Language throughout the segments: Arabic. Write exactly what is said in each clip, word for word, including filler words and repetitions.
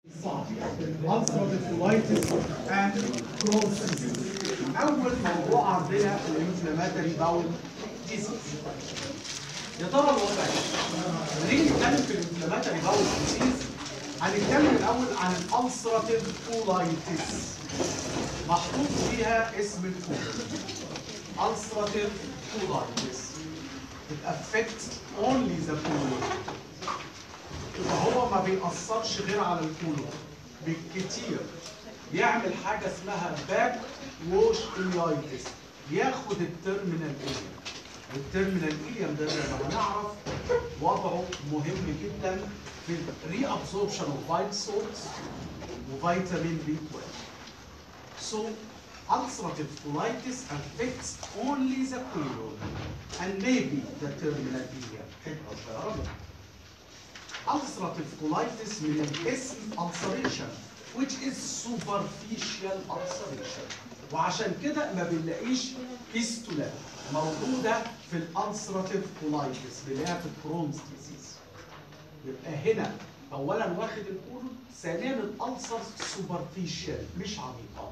ulcerative colitis and Crohn's disease. أول موضوع عندنا الانفلاماتوري باول ديزيز. يا ترى الوضع ايه؟ لما نيجي نتكلم في الانفلاماتوري باول ديزيز هنتكلم الأول عن الالسراتيف كولايتس. محطوط فيها اسم الكولون. ulcerative colitis. It affects only the colon. فهو ما بيأثرش غير على الكولون بالكتير، يعمل حاجه اسمها باك ووش إليايتس، ياخد التيرمينال إليم. والتيرمينال إليم ده زي ما هنعرف وضعه مهم جدا في الري ابسوربشن اوف فايت سولتس وفيتامين بي اثنا عشر. So ulcerative colitis affects only the colon and maybe the terminal ileum. حته صغيره منها. ulcerative colitis من الاسم ulceration which is superficial ulceration، وعشان كده ما بنلاقيش فيستولا موجوده في الالسراتيف كولايتس بنلاقيها في الكرونز ديزيز. يبقى هنا اولا واخد الكولون، ثانيا الالسر سوبرفيشال مش عميقه.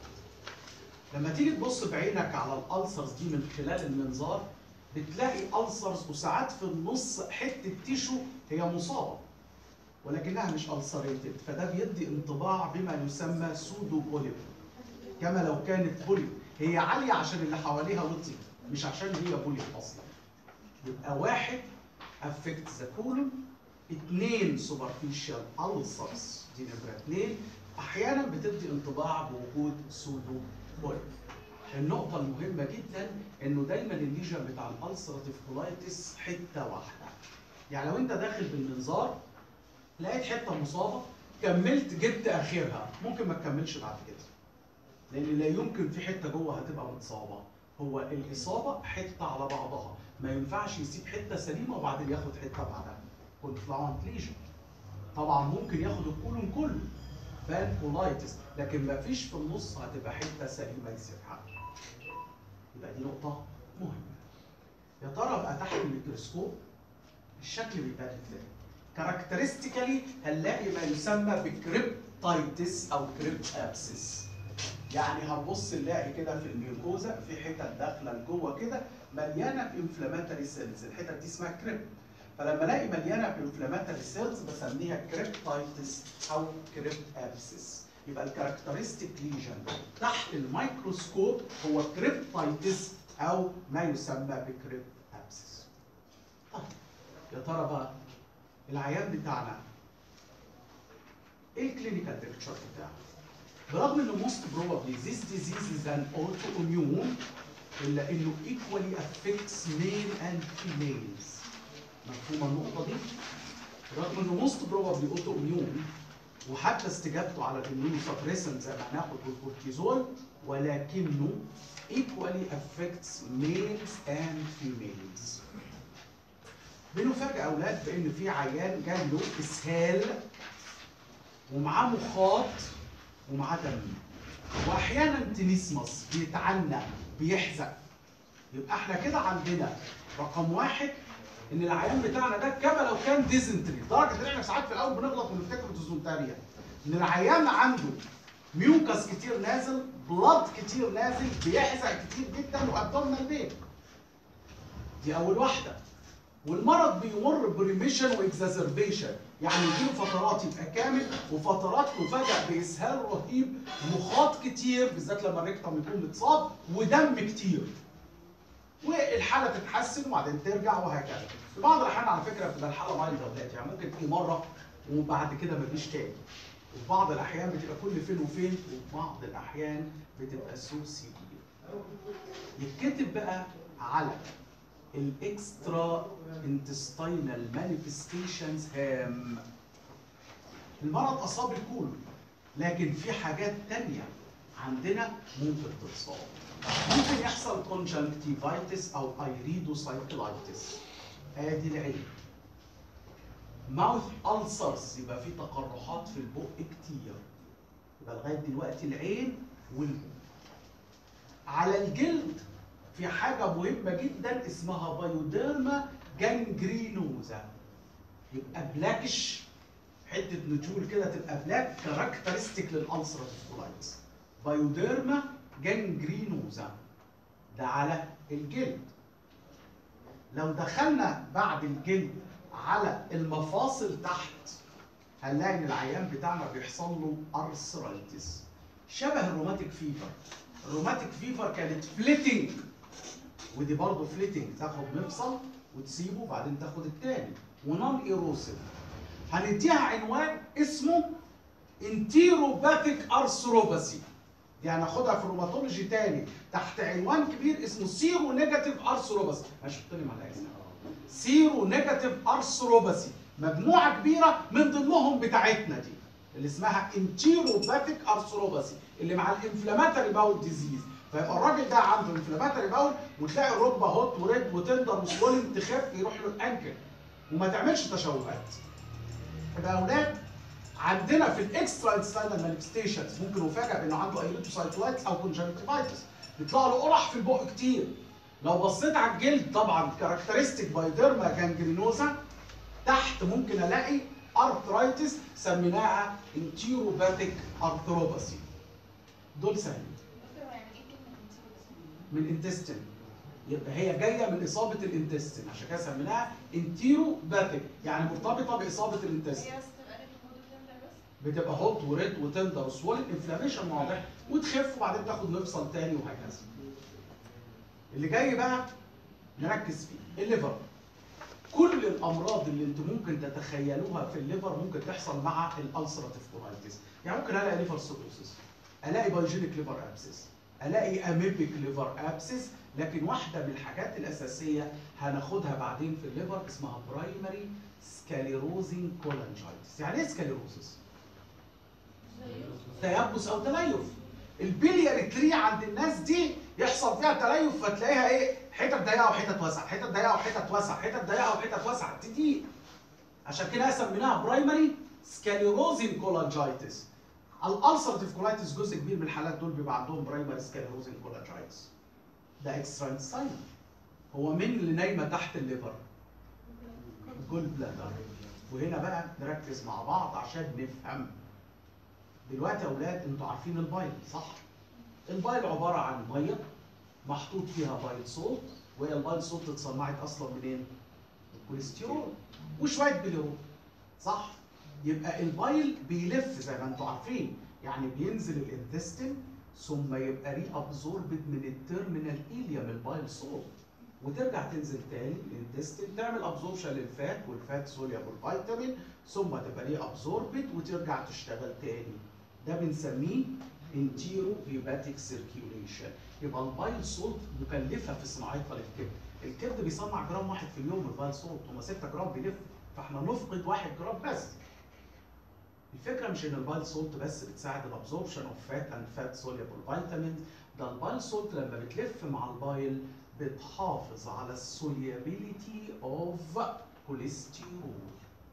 لما تيجي تبص بعينك على الالسرز دي من خلال المنظار بتلاقي ألسرز وساعات في النص حته تيشو هي مصابه ولكنها مش ألسريتد، فده بيدي انطباع بما يسمى سودو بوليب، كما لو كانت بوليب هي عاليه عشان اللي حواليها وطي مش عشان هي بوليب اصلا. يبقى واحد افكت ذا كولون، اثنين سوبرفيشال ألسرز دي نمره اثنين احيانا بتدي انطباع بوجود سودو بوليب. النقطة المهمة جدا انه دايما الليجن بتاع الالسراتيف كولايتس حتة واحدة. يعني لو انت داخل بالمنظار لقيت حتة مصابة كملت جبت اخرها ممكن ما تكملش بعد كده. لان لا يمكن في حتة جوه هتبقى متصابة، هو الاصابة حتة على بعضها، ما ينفعش يسيب حتة سليمة وبعدين ياخد حتة بعدها. كونفلاونت ليجن. طبعا ممكن ياخد الكولون كله بان كولايتس، لكن ما فيش في النص هتبقى حتة سليمة يسيبها. يبقى دي نقطة مهمة. يا ترى بقى تحت الميكروسكوب الشكل بيبان ازاي؟ كاركترستيكالي هنلاقي ما يسمى بكريبتايتس او كريبت ابسس. يعني هنبص نلاقي كده في الميوكوزا في حتت داخله لجوه كده مليانه بانفلاماتوري سيلز، الحتت دي اسمها كريب. فلما الاقي مليانه بانفلاماتوري سيلز بسميها كريبتايتس او كريبت ابسس. يبقى الكاركترستيك ليجن تحت الميكروسكوب هو كريبتايتس او ما يسمى بكريبت ابسس. طيب يا ترى بقى العيان بتاعنا ايه الكلينيكال بيكتشر بتاعه؟ برغم انه موست بروبلي this disease is an autoimmune الا انه equally affects male and females. مفهومه النقطه دي؟ رغم انه موست بروبلي autoimmune وحتى استجابته على الاميونوسبريسنت زي ما هناخد بالكورتيزول، ولكنه equally affects males and females. بنفاجئ اولاد بان في عيان جاي له اسهال ومعاه مخاط ومعاه دم، واحيانا تنسمس بيتعنى بيحزق. يبقى احنا كده عندنا رقم واحد ان العيان بتاعنا ده كما لو كان ديزنتري، لدرجه ان احنا ساعات في الاول بنغلط ونفتكر ديزنتريا. ان العيان عنده ميوكس كتير نازل، بلاد كتير نازل، بيحزق كتير جدا وابدومينال بين. دي اول واحده. والمرض بيمر بريميشن واكزازربيشن، يعني يجيله فترات يبقى كامل وفترات يفاجئ باسهال رهيب، مخاط كتير بالذات لما الريكتم يكون متصاب، ودم كتير. والحاله تتحسن وبعدين ترجع وهكذا. في بعض الاحيان على فكره بتبقى الحاله مايلد اولاد، يعني ممكن تيجي مره وبعد كده ما تجيش تاني. وفي بعض الاحيان بتبقى كل فين وفين، وفي بعض الاحيان بتبقى سو سيفير. يتكتب بقى على الاكسترا انتستينال مانيفستيشنز هام. المرض اصاب الكولون لكن في حاجات تانية عندنا ممكن تتصاب. ممكن يحصل كونجنكتيفايتس او ايريدوسايكلايتس. ادي العين. ماوث ألسرز يبقى في تقرحات في البق كتير. يبقى لغايه دلوقتي العين والبق. على الجلد في حاجه مهمه جدا اسمها بايوديرما جانجرينوزا. يبقى بلاكش حته نجول كده تبقى بلاك كاركترستيك للالسراتيف كولايتس. بايوديرما جانجرينوزا ده على الجلد. لو دخلنا بعد الجلد على المفاصل تحت هنلاقي ان العيان بتاعنا بيحصل له ارثرايتس شبه الروماتيك فيفر. الروماتيك فيفر كانت فليتنج، ودي برضه فليتنج، تاخد مفصل وتسيبه وبعدين تاخد التاني، ونون ايروسيف. هنديها عنوان اسمه انتيروباثيك ارثروباثي، دي هناخدها في الروماتولوجي تاني تحت عنوان كبير اسمه سيرو نيجاتيف ارثروباثي. ماشي بتكلم على اسمها سيرو نيجاتيف ارثروباثي، مجموعه كبيره من ضمنهم بتاعتنا دي اللي اسمها انتيروباثيك ارثروباثي اللي مع الانفلاماتوري باول ديزيز. فيبقى الراجل ده عنده انفلاماتوري باول وتلاقي الركبه هوت وريد وتندر وسوولن تخف يروح له الانكل وما تعملش تشوهات. يبقى يا اولاد عندنا في الاكسترا انتستينال مانيفستيشنز ممكن نفاجئ بانه عنده ايليتوسايكلايتس او كونجكتيفايتس، بيطلع له قرح في البق كتير. لو بصيت على الجلد طبعا كاركترستيك بايوديرما جانجرينوزا، تحت ممكن الاقي ارثرايتس سميناها انتيروباثيك ارثروباثي. دول سهلين. من الانتستين، يبقى هي جايه من اصابه الانتستين عشان كده سميناها انتيروباثيك، يعني مرتبطه باصابه الانتستين. بتبقى هوت وريد وتندر وسوولن انفلاميشن واضح وتخف وبعدين تاخد مفصل تاني وهكذا. اللي جاي بقى نركز فيه الليفر. كل الامراض اللي انتم ممكن تتخيلوها في الليفر ممكن تحصل مع الالسراتيف كولايتس. يعني ممكن الاقي ليفر سيروسيس، الاقي بايجينيك ليفر ابسس، الاقي اميبيك ليفر ابسس، لكن واحده من الحاجات الاساسيه هناخدها بعدين في الليفر اسمها برايمري سكاليروزنج كولانجايتس. يعني ايه سكاليروزس؟ تيبس او تليف. البلياري تري عند الناس دي يحصل فيها تليف فتلاقيها ايه؟ حتت ضيقه وحتت واسعه، حتت ضيقه وحتت واسعه، حتت ضيقه وحتت واسعه، تضيق. عشان كده سميناها برايمري سكاليروزنج كولانجايتس. الالسراتيف كولايتس جزء كبير من الحالات دول بيبقى عندهم برايمري سكاليروزنج كولانجايتس. ده اكسترا انتستينال. هو مين اللي نايمه تحت الليفر؟ الجول بلادر. وهنا بقى نركز مع بعض عشان نفهم. دلوقتي يا اولاد انتوا عارفين البايل صح؟ البايل عباره عن ميه محطوط فيها بايل سولت، وهي البايل سولت اتصنعت اصلا منين؟ الكوليسترول وشويه بيليروبين صح؟ يبقى البايل بيلف زي ما انتوا عارفين، يعني بينزل الانتستين ثم يبقى ري ابزوربد من التيرمينال ايليوم البايل سولت، وترجع تنزل تاني الانتستين تعمل ابزوربشن للفات والفات سوليبل فيتامين، ثم تبقى ري ابزوربد وترجع تشتغل تاني. ده بنسميه انتيرو هيباتيك سيركيوليشن. يبقى البايل سولت مكلفه في صناعتها للكبد. الكبد بيصنع جرام واحد في اليوم من البايل سولت، هما ستة جرام بيلف، فاحنا نفقد واحد جرام بس. الفكره مش ان البايل سولت بس بتساعد الابزوربشن اوف فات اند فات سوليبل فيتامينز، ده البايل سولت لما بتلف مع البايل بتحافظ على السوليابيليتي اوف كوليسترول.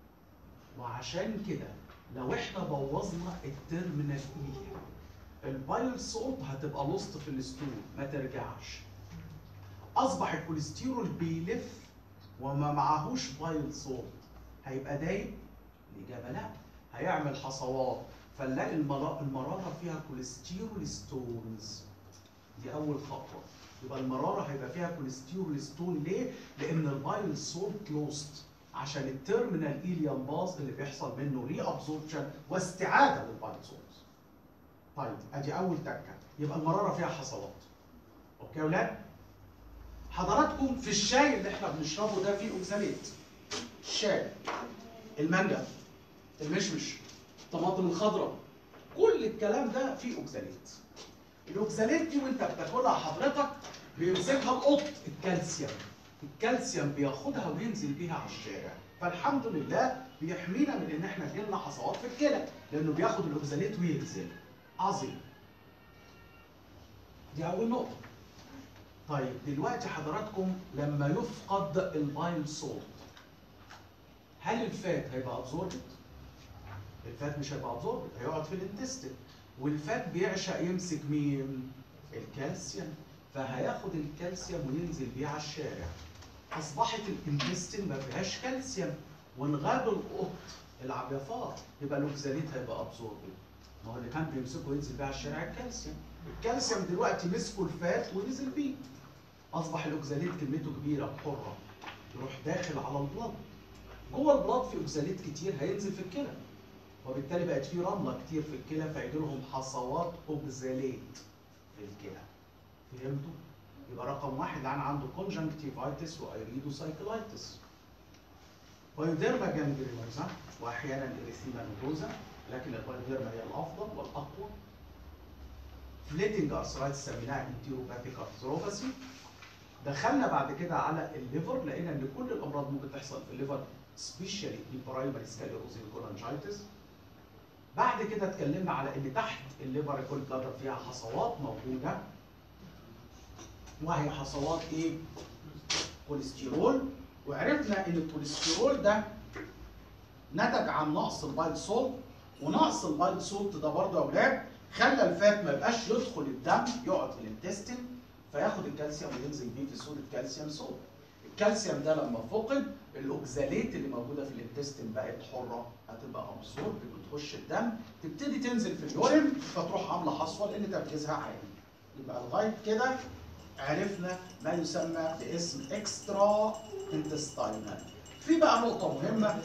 وعشان كده لو احنا بوظنا التيرمينال ايليوم البايل سولت هتبقى لوست في الستول ما ترجعش. اصبح الكوليسترول بيلف وما معهوش بايل سولت، هيبقى دايب؟ الاجابه لا، هيعمل حصوات، فنلاقي المراره فيها كوليسترول ستونز. دي اول خطوه. يبقى المراره هيبقى فيها كوليسترول ستون. ليه؟ لان البايل سولت لوست عشان التيرمينال ايليوم باظ اللي بيحصل منه ري ابزوربشن واستعاده للبايل سولت. طيب ادي اول تكه، يبقى المراره فيها حصوات. اوكي يا ولاد؟ حضراتكم في الشاي اللي احنا بنشربه ده فيه اوكساليت. الشاي، المانجا، المشمش، الطماطم الخضراء، كل الكلام ده فيه اوكساليت. الاوكساليت دي وانت بتاكلها حضرتك بيمسكها القط الكالسيوم. الكالسيوم بياخدها وينزل بيها على الشارع، فالحمد لله بيحمينا من ان احنا جيلنا حصوات في الكلى لانه بياخد الاوكساليت وينزل. عظيم. دي اول نقطه. طيب دلوقتي حضراتكم لما يفقد البايل سولت هل الفات هيبقى ابزوربت؟ الفات مش هيبقى ابزوربت، هيقعد في الانتستين، والفات بيعشق يمسك مين؟ الكالسيوم، فهياخد الكالسيوم وينزل بيه على الشارع. اصبحت الانتستين ما فيهاش كالسيوم، وان غاب القط العب يا فار، يبقى الاوكزاليت هيبقى ابزوربد. ما هو اللي كان بيمسكه ينزل بيه على الشارع الكالسيوم، الكالسيوم دلوقتي مسكوا الفات ونزل بيه، اصبح الاوكزاليت كميته كبيره حره، يروح داخل على البلد. جوه البلد في اوكزاليت كتير هينزل في الكلى، وبالتالي بقت في رمله كتير في الكلى، فيجي لهم حصوات اوكزاليت في الكلى. فهمتوا؟ يبقى رقم واحد العيان عنده كونجنكتيفايتس وايريدوسايكلايتس. بايوديرما جانجرينوزا واحيانا اريثيما نودوزا، لكن البايوديرما هي الافضل والاقوى. فليتنج ارثرايتس سميناها انتيروباثيك ارثروباثي. دخلنا بعد كده على الليفر، لقينا ان كل الامراض ممكن تحصل في الليفر، سبيشالي البرايمري سكليروزي كولانجايتس. بعد كده اتكلمنا على ان تحت الليفر كل بلادر فيها حصوات موجوده، وهي حصوات ايه؟ كوليسترول. وعرفنا ان الكوليسترول ده نتج عن نقص البايل سولت، ونقص البايل سولت ده برضه يا اولاد خلى الفات ما يبقاش يدخل الدم، يقعد في الانتستين فياخد الكالسيوم وينزل بيه في صوره كالسيوم سولت. الكالسيوم ده لما فقد، الاوكزاليت اللي موجوده في الانتستين بقت حره، هتبقى ابسورب بتخش الدم، تبتدي تنزل في اليورين فتروح عامله حصوه لان تركيزها عالي. يبقى لغايه كده عرفنا ما يسمى باسم اكسترا انتستاينال. في بقى نقطه مهمه.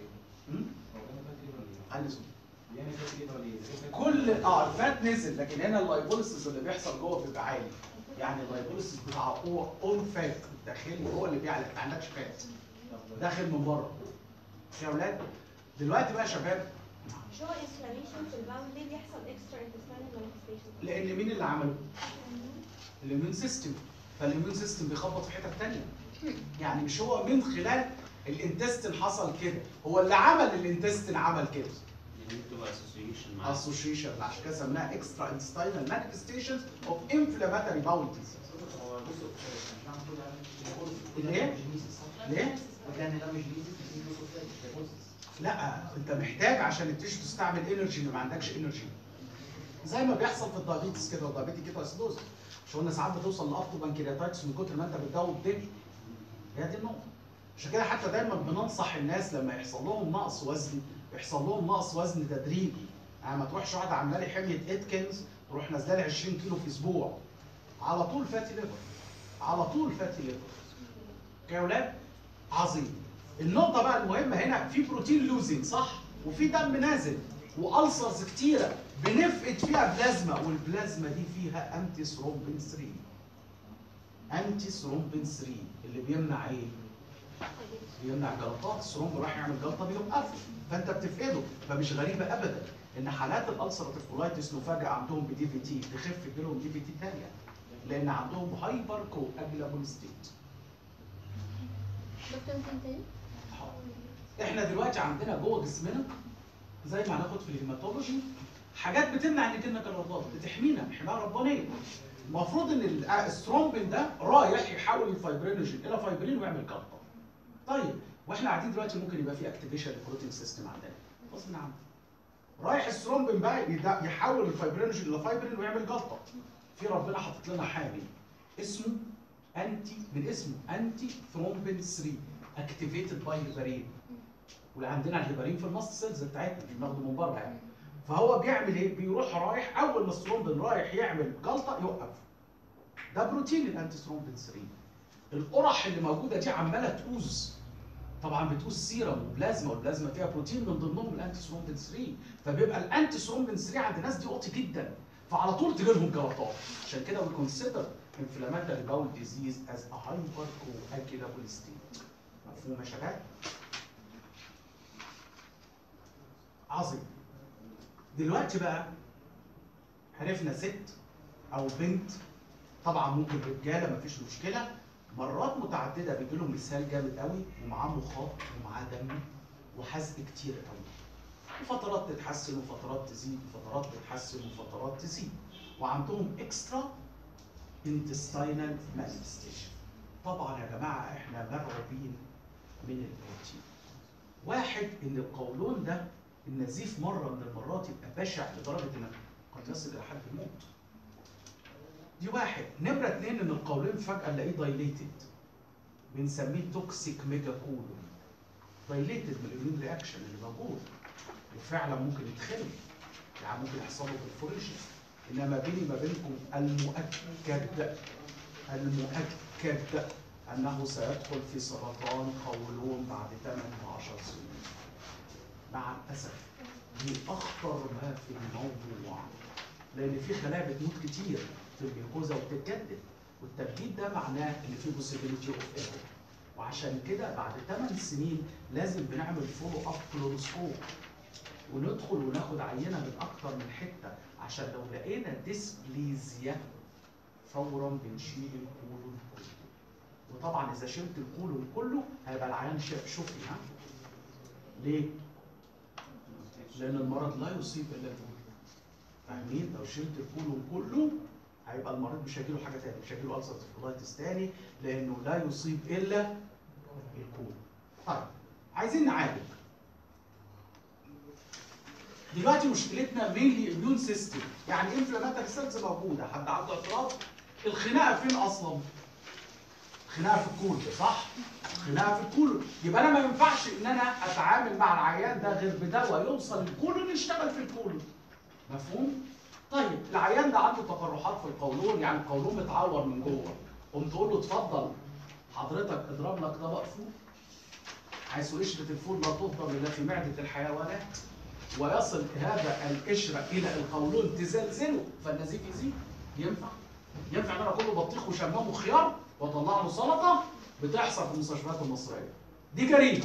كل اه الفات نزل، لكن هنا اللايبوليسيس اللي بيحصل جوه بيبقى عالي. يعني اللايبوليسيس بتاع اون فات الداخلي هو اللي بيعلى، ما عندكش فات داخل من بره. يا اولاد دلوقتي بقى يا شباب، مش هو انفلاميشن في الباول ليه بيحصل اكسترا انتستينال مانيفستيشن؟ لان مين اللي عمله؟ الاميون سيستم. فالاميون سيستم بيخبط في حتت ثانيه. يعني مش هو من خلال الانتستين حصل كده، هو اللي عمل الانتستين عمل كده. يعني بتبقى اسوسيشن مع اسوشيشن، عشان كده سميناها اكسترا انتستينال مانيفستيشنز اوف انفلاماتوري باول ديزيز. هو بصوا مش المفروض ليه؟ ليه؟ وكان ده مش بيزيد. لا انت محتاج عشان التيشو تستعمل انرجي اللي ما عندكش انرجي. زي ما بيحصل في الدايابيتس كده، والدايابيتي كده اسيدوز. مش قلنا ساعات بتوصل لابتو بانكرياتايتس من كتر ما انت بتدوب دم. هي دي النقطه. عشان كده حتى دايما بننصح الناس لما يحصل لهم نقص وزن، يحصل لهم نقص وزن تدريجي. يعني ما تروحش واحده عامله لي حميه اتكنز تروح نازله لي عشرين كيلو في اسبوع. على طول فاتي ليفر. على طول فاتي ليفر. يا اولاد عظيم. النقطه بقى المهمه هنا، في بروتين لوزنج صح؟ وفي دم نازل والسرز كتيره بنفقد فيها بلازما، والبلازما دي فيها انتي ثرومبين ثلاثة. انتي ثرومبين ثلاثة اللي بيمنع ايه؟ بيمنع جلطات. الثرومب راح يعمل جلطه بيوقفه، فانت بتفقده. فمش غريبه ابدا ان حالات الالسراتيف كولايتس نفاجئ عندهم بدي في تي، تخف تجيلهم دي في تي ثانيه لان عندهم هايبر كواجلابل ستيت. دكتور ممكن تاني؟ احنا دلوقتي عندنا جوه جسمنا زي ما هناخد في الهيماتولوجي حاجات بتمنع ان يجيلنا جلطات، بتحمينا حمايه ربانيه. المفروض ان الثرومبين ده رايح يحول الفايبرينوجين الى فايبرين ويعمل جلطه. طيب واحنا قاعدين دلوقتي ممكن يبقى في اكتيفيشن للبروتين سيستم عندنا غصب عننا. رايح الثرومبين بقى يحول الفايبرينوجين الى فايبرين ويعمل جلطه. في ربنا حاطط لنا حامل اسمه انتي، من اسمه انتي ثرومبين ثلاثة اكتيفيتد باي هيبارين. واللي عندنا الهيبارين في الماست سيلز بتاعتنا مش بناخده من بره يعني. فهو بيعمل ايه؟ بيروح رايح اول ما الثرومبين رايح يعمل جلطه يوقف. ده بروتين الانتي ثرومبين ثلاثة. القرح اللي موجوده دي عماله تؤوز، طبعا بتؤوز سيرم وبلازما، والبلازما فيها بروتين من ضمنهم الانتي ثرومبين ثلاثة، فبيبقى الانتي ثرومبين ثلاثة عند الناس دي واطي جدا، فعلى طول تجي لهم جلطات. عشان كده we consider inflammatory bowel disease as a hypercoagulable state. مفهوم يا شباب؟ عظيم. دلوقتي بقى عرفنا ست او بنت، طبعا ممكن رجاله مفيش مشكله، مرات متعدده بيجي لهم اسهال جامد قوي ومعاه مخاط ومعاه دم وحزق كتير قوي. وفترات تتحسن وفترات تزيد وفترات تتحسن وفترات تزيد. وعندهم اكسترا انتستينال مانيفستيشن. طبعا يا جماعه احنا مرعوبين من البروتين. واحد ان القولون ده النزيف مره من المرات يبقى بشع لدرجه انك قد يصل الى حد الموت. دي واحد. نمره اثنين ان القولون فجاه نلاقيه دايليتد، بنسميه توكسيك ميجا كولون. فايليتد من الاميون رياكشن اللي موجود، وفعلا ممكن يتخلي، يعني ممكن يحصل له برفوريشن. انما بيني ما بينكم المؤكد المؤكد انه سيدخل في سرطان قولون بعد ثمانية عشر سنة. مع الاسف دي اخطر ما في الموضوع، لان في خلايا بتموت كتير في الجلوكوزا وبتتجدد، والتجديد ده معناه ان في possibility اوف ايرور. وعشان كده بعد ثمان سنين لازم بنعمل فولو اب فلوروسكوب، وندخل وناخد عينه من اكتر من حته، عشان لو لقينا ديسبليزيا فورا بنشيل الكولون كله. وطبعا اذا شلت الكولون كله هيبقى العيان شاف شوفي. ها ليه؟ لان المرض لا يصيب الا الكولون. فاهمين؟ لو شلت الكولون كله هيبقى المريض مش هيجيله حاجه ثانيه، مش هيجيله ألسراتيف كولايتس ثاني، لانه لا يصيب الا الكولون. طيب عايزين نعالج. دلوقتي مشكلتنا مينلي اميون سيستم، يعني انفلاماتوري سيلز موجوده. حد عنده اعتراض؟ الخناقه فين اصلا؟ الخناقه في الكولون، صح؟ الخناقه في الكولون، يبقى انا ما ينفعش ان انا اتعامل مع العيان ده غير بدواء يوصل الكولون يشتغل في الكولون. مفهوم؟ طيب العيان ده عنده تقرحات في القولون، يعني القولون متعور من جوه، قمت تقول له اتفضل حضرتك اضرب لك طبق فول، حيث قشره الفول لا تهضم الا في معده الحيوانات، ويصل هذا القشره الى القولون تزلزله فالنزيف يزيد. ينفع؟ ينفع ان انا اكل له بطيخ وشمام وخيار واطلع له سلطه؟ بتحصل في المستشفيات المصريه. دي جريمه.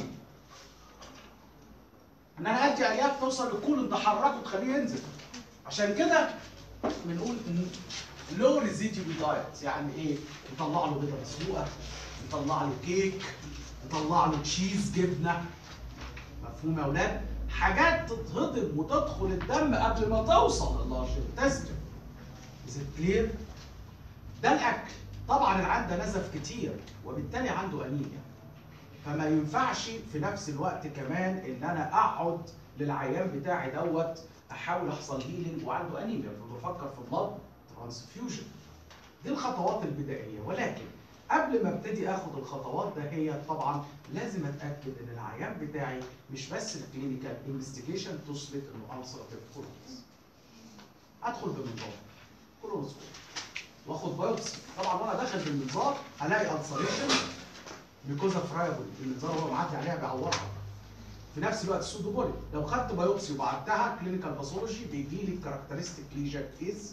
ان انا ادي الياف توصل للكولون تحركه تخليه ينزل. عشان كده بنقول لو ريزيديو دايت، يعني ايه؟ يطلع له بيضه مسلوقه، يطلع له كيك، يطلع له تشيز، جبنه. مفهوم يا اولاد؟ حاجات تتهضم وتدخل الدم قبل ما توصل للارج انتستين. از كلير؟ ده الاكل. طبعا العيان ده نزف كتير وبالتالي عنده انيميا، فما ينفعش في نفس الوقت كمان ان انا اقعد للعيان بتاعي دوت احاول احصل هيلينج وعنده انيميا، فبفكر في بلاد ترانسفيوجن. دي الخطوات البدائيه، ولكن قبل ما ابتدي اخد الخطوات ده هي طبعا لازم اتاكد ان العيان بتاعي مش بس الكلينيكال انفستيجيشن تثبت انه ألسراتيف كوليتس. ادخل بمنظار كولونوسكوب واخد بايوبسي. طبعا وانا داخل بالمنظار هلاقي ألسريشن ميكوزا فرايبل، المنظار وهو معدي عليها بيعورها. في نفس الوقت السودوبولي لو خدت بايوبسي وبعتها كلينيكال باثولوجي بيجي لي الكاركترستيك ليجن از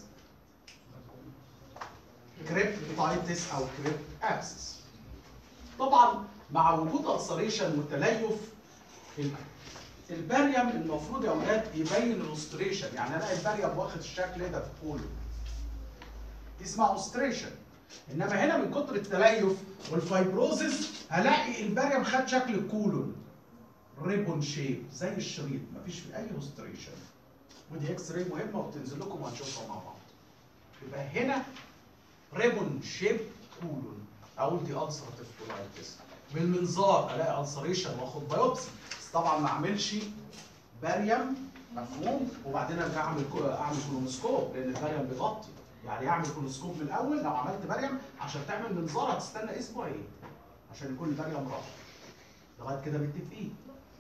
كريبتايتس او كريبت ابسس. طبعا مع وجود ألسريشن والتليف الباريوم المفروض يا اولاد يبين الاوستريشن، يعني الاقي الباريوم واخد الشكل ده في الكولون، دي اسمها اوستريشن. انما هنا من كتر التليف والفايبروزس هلاقي الباريوم خد شكل الكولون ريبون شيب زي الشريط، مفيش فيه اي اوستريشن. ودي اكس راي مهمه وبتنزل لكم وهنشوفها مع بعض. يبقى هنا ريبون شيب كولون، اقول دي ألسراتيف كولايتس. بالمنظار الاقي ألسريشن واخد بايوبسي، بس طبعا ما اعملش باريوم، مفهوم؟ وبعدين ارجع اعمل اعمل كولونوسكوب لان الباريوم بيغطي، يعني اعمل كولونوسكوب من الاول. لو عملت باريوم عشان تعمل منظار هتستنى اسبوعين عشان يكون الباريوم راح. لغايه كده متفقين.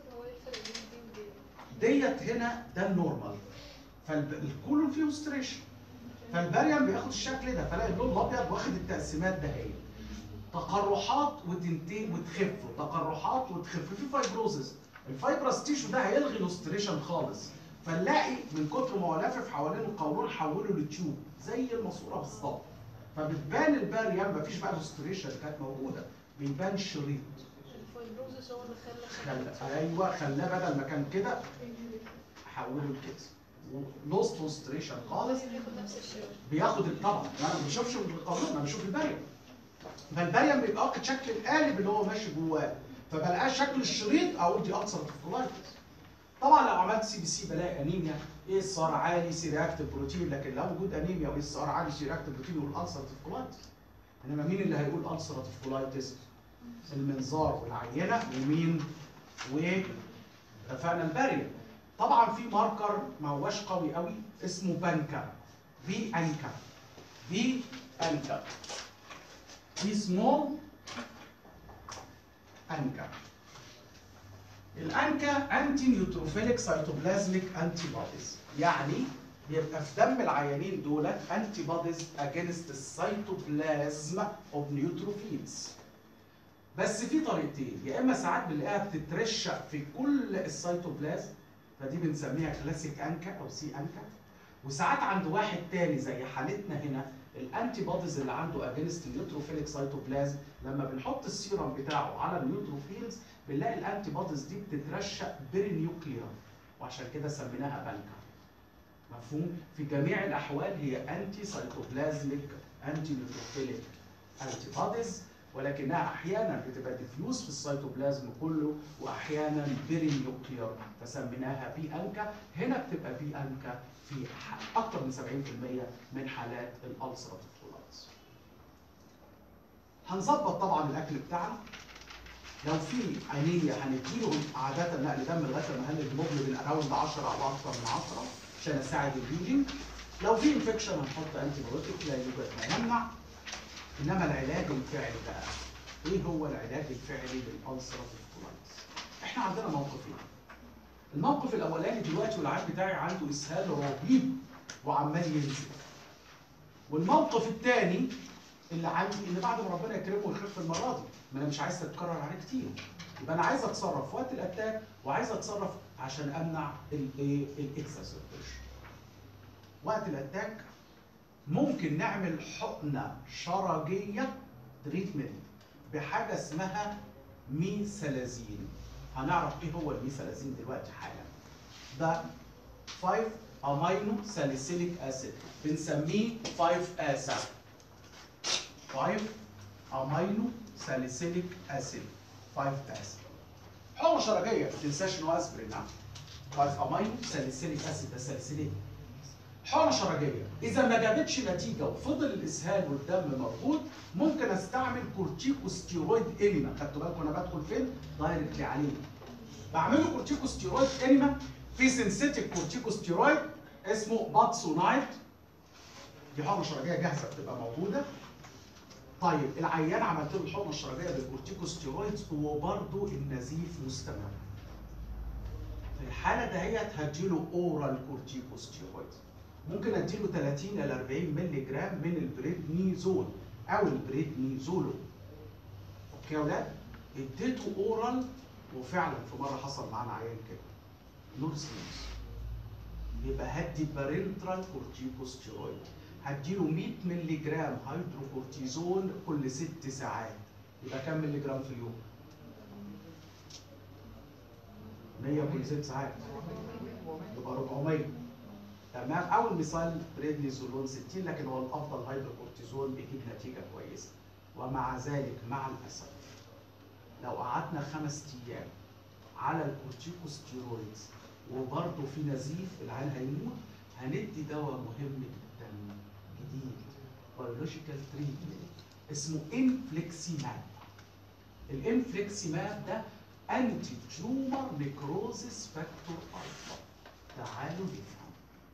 ديت هنا ده النورمال، فالكولون فيه اوستريشن، فالباريوم بياخد الشكل ده، فلاقي اللون الابيض واخد التقسيمات ده هي تقرحات وتنتهي وتخف، تقرحات وتخف، في فايبروزس. الفايبرس تيشو ده هيلغي الاوستريشن خالص، فنلاقي من كتر ما هو لافف حوالين القولون حوله لتيوب زي الماسوره بالظبط، فبتبان الباريوم مفيش بقى الاوستريشن اللي كانت موجوده، بيبان شريط. الفايبروزس هو اللي خلى خلى ايوه خلاه بدل ما كان كده حوله لكده، لوست اوستريشن خالص. بياخد نفس الشكل. بياخد طبعا، انا ما بشوفش القولون، انا بشوف الباريوم. فالباريوم بيبقى واخد شكل القالب اللي هو ماشي جواه، فبلاقاه شكل الشريط اقول دي ألسراتيف كولايتس. طبعا لو عملت سي بي سي بلاقي انيميا، ايه اس ار عالي، سي رياكتيف بروتين، لكن لو وجود انيميا وايه اس ار عالي سي رياكتيف بروتين يقول ألسراتيف كولايتس. انما مين اللي هيقول ألسراتيف كولايتس؟ المنظار والعينه ومين؟ واتفقنا الباريوم. طبعا في ماركر ما هواش قوي قوي اسمه بانكا، بي انكا، بي انكا، بي سمول انكا. الانكا انتي نيوتروفيليك سيتوبلازميك انتي بوديز، يعني بيبقى في دم العيانين دولت انتي بوديز اجينست السيتوبلازم اوف نيوتروفيلز. بس في طريقتين، يا اما ساعات بنلاقيها بتترشق في كل السيتوبلازم فدي بنسميها كلاسيك انكا او سي انكا، وساعات عند واحد تاني زي حالتنا هنا الانتي بوديز اللي عنده اجينست النيوتروفيليك سيتوبلازم لما بنحط السيرم بتاعه على النيوتروفيلز بنلاقي الانتي بوديز دي بتترشق برينيوكليار وعشان كده سميناها بانكا. مفهوم؟ في جميع الاحوال هي انتي سيتوبلازميك انتي نيوتروفيليك انتي بوديز، ولكنها احيانا بتبقى ديفيوز في السيتوبلازم كله واحيانا برينيوكليار فسميناها بي انكا. هنا بتبقى بي انكا في اكثر من سبعين بالمئة من حالات الالسراتيف كولايتس. هنظبط طبعا الاكل بتاعنا. لو في انيميا هنديلهم عاده نقل دم لغايه ما نقلل الهيموجلوبين اراوند عشرة او اكثر من عشرة عشان اساعد الهيلينج. لو في انفكشن هنحط انتي بايوتيك لا يوجد ما يمنع. انما العلاج الفعلي بقى ايه هو العلاج الفعلي للالسراتيف كولايتس؟ احنا عندنا موقفين. الموقف الاولاني دلوقتي والعيان بتاعي عنده اسهال رهيب وعمال ينزل. والموقف الثاني اللي عندي ان بعد ما ربنا يكرمه ويخف المره دي ما انا مش عايز تتكرر عليه كتير. يبقى انا عايز اتصرف وقت الاتاك وعايز اتصرف عشان امنع الايه الاكسسربيشن. وقت الاتاك ممكن نعمل حقنه شرجيه تريتمنت بحاجه اسمها ميثالازين. هنعرف ايه هو الميثالازين دلوقتي حالا. ده خمسة امينو ساليسيليك اسيد بنسميه خمسة اسا. خمسة امينو ساليسيليك اسيد خمسة اسا. حقنه شرجيه ما تنساش ان هو اسبرين. خمسة امينو ساليسيليك اسيد ده ساليسيليك. حقنه شرجيه اذا ما جابتش نتيجه وفضل الاسهال والدم موجود ممكن استعمل كورتيكوستيرويد انيما. خدتوا بالكم انا بدخل فين؟ دايركتلي عليه. بعمله كورتيكوستيرويد انيما في سينثيتيك كورتيكوستيرويد اسمه باتسونايت. دي حقنه شرجيه جاهزه بتبقى موجوده. طيب العيان عملت له الحقنه الشرجيه بالكورتيكوستيرويدز وبرضه النزيف مستمر. في الحاله دهيت هديله اورال كورتيكوستيرويد. ممكن اديله ثلاثين الى أربعين مللي جرام من البريدنيزول او البريدنيزولو. اوكي يا ولاد؟ اديته اورال وفعلا في مره حصل معانا عيان كده نو ريسبونس. يبقى هدي بارنترال كورتيكوستيرويد. هديله مية مللي جرام هيدروكورتيزون كل ست ساعات. يبقى كام مللي جرام في اليوم؟ مية كل ست ساعات. يبقى أربعمية. تمام؟ او المثال بريدنيزولون ستين لكن هو الافضل هيدروكورتيزون بيجيب نتيجه كويسه. ومع ذلك مع الاسف لو قعدنا خمس ايام على الكورتيكوستيرويدز وبرضه في نزيف العيان هيموت هندي دواء مهم جدا جديد بيولوجيكال تريتمنت اسمه انفليكسيماب. الانفليكسيماب ده انتي تيومر نيكروزيس فاكتور الفا. تعالوا نفهم.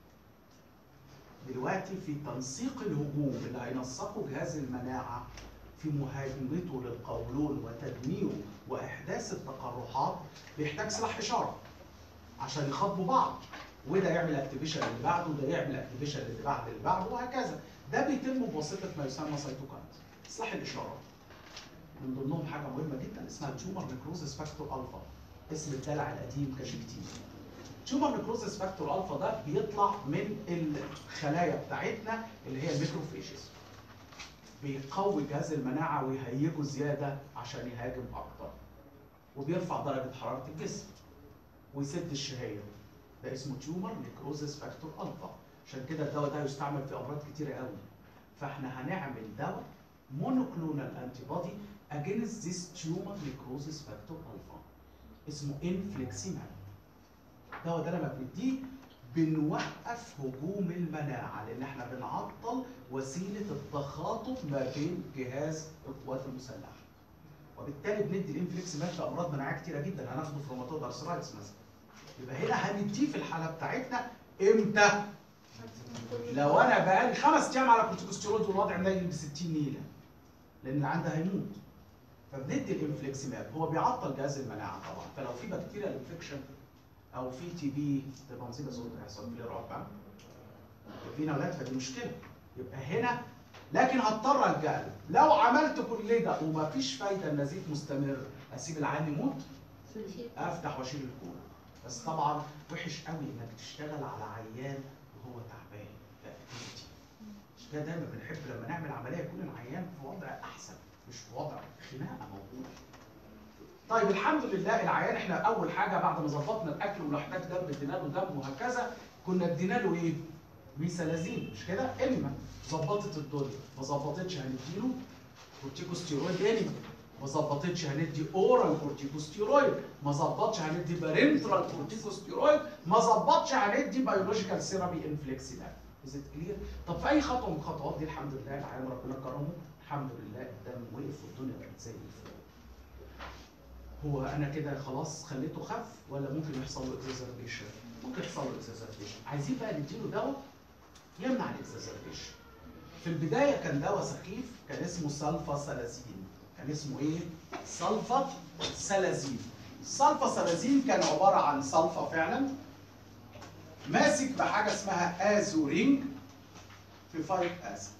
دلوقتي في تنسيق الهجوم اللي هينسقه جهاز المناعه في مهاجمته للقولون وتدميره واحداث التقرحات بيحتاج سلاح اشاره عشان يخاطبوا بعض، وده يعمل اكتيفيشن اللي بعده وده يعمل اكتيفيشن اللي بعد اللي بعده وهكذا. ده بيتم بواسطه ما يسمى سيتوكاينز. سلاح الاشاره من ضمنهم حاجه مهمه جدا اسمها تيومر نيكروزيس فاكتور الفا. اسم الدلع القديم كشكتين. تيومر نيكروزيس فاكتور الفا ده بيطلع من الخلايا بتاعتنا اللي هي الميكروفيجز. بيقوي جهاز المناعه ويهيجه زياده عشان يهاجم اكتر. وبيرفع درجه حراره الجسم ويسد الشهيه. ده اسمه تيومر نيكروزيس فاكتور الفا. عشان كده الدواء ده يستعمل في امراض كتيره قوي. فاحنا هنعمل دواء مونوكلونال انتي بودي اجينست ذيس تيومر نيكروزيس فاكتور الفا اسمه انفليكسيماب. الدواء ده لما بنديه بنوقف هجوم المناعه لان احنا بنعطل وسيله التخاطب ما بين جهاز القوات المسلحه. وبالتالي بندي الانفليكسيماب في امراض مناعيه كتيره جدا. هناخده في روماتويد ارثرايتس مثلا. يبقى هنا هنديه في الحاله بتاعتنا امتى؟ لو انا بقالي خمس ايام على كورتيكوستيرويد والوضع منيل ب ستين نيله لان اللي عندها هيموت. فبندي الانفليكسيماب، هو بيعطل جهاز المناعه طبعا، فلو في بكتيريا انفكشن او في تي بي تبقى مصيبه سوداء، هيحصل فيه رعب فينا ولاد، فدي مشكله. يبقى هنا لكن هضطر الجا له، لو عملت كل ده ومفيش فايده، النزيف مستمر، اسيب العيان يموت؟ افتح واشيل الكوره. بس طبعا وحش قوي انك تشتغل على عيان وهو تعبان، لا اكتيفيتي. مش كده دايما بنحب لما نعمل عمليه يكون العيان في وضع احسن، مش في وضع خناقه موجوده. طيب الحمد لله العيان احنا اول حاجه بعد ما ظبطنا الاكل ولو احتاج دم ادينا له دم وهكذا، كنا ادينا له ايه؟ ميثالازين، مش كده؟ انما ظبطت الدنيا، ما ظبطتش هنديله كورتيكوستيرويد انما، ما ظبطتش هندي اورال كورتيكوستيرويد، ما ظبطش هندي بارنترال كورتيكوستيرويد، ما ظبطش هندي بيولوجيكال ثيرابي انفليكسيماب. از ات كلير؟ طب في اي خطوه من الخطوات دي الحمد لله العيان ربنا كرمه، الحمد لله الدم وقف والدنيا بقت زي الفل. هو انا كده خلاص خليته خف ولا ممكن يحصل له اكزازربيشن؟ ممكن يحصل له اكزازربيشن. عايزين بقى نديله دواء يمنع الاكزازربيشن. في البدايه كان دواء سخيف كان اسمه سلفاسلازين. كان اسمه ايه؟ سلفاسلازين. السلفاسلازين كان عباره عن سلفا فعلا ماسك بحاجه اسمها ازورينج في فايف اسيد.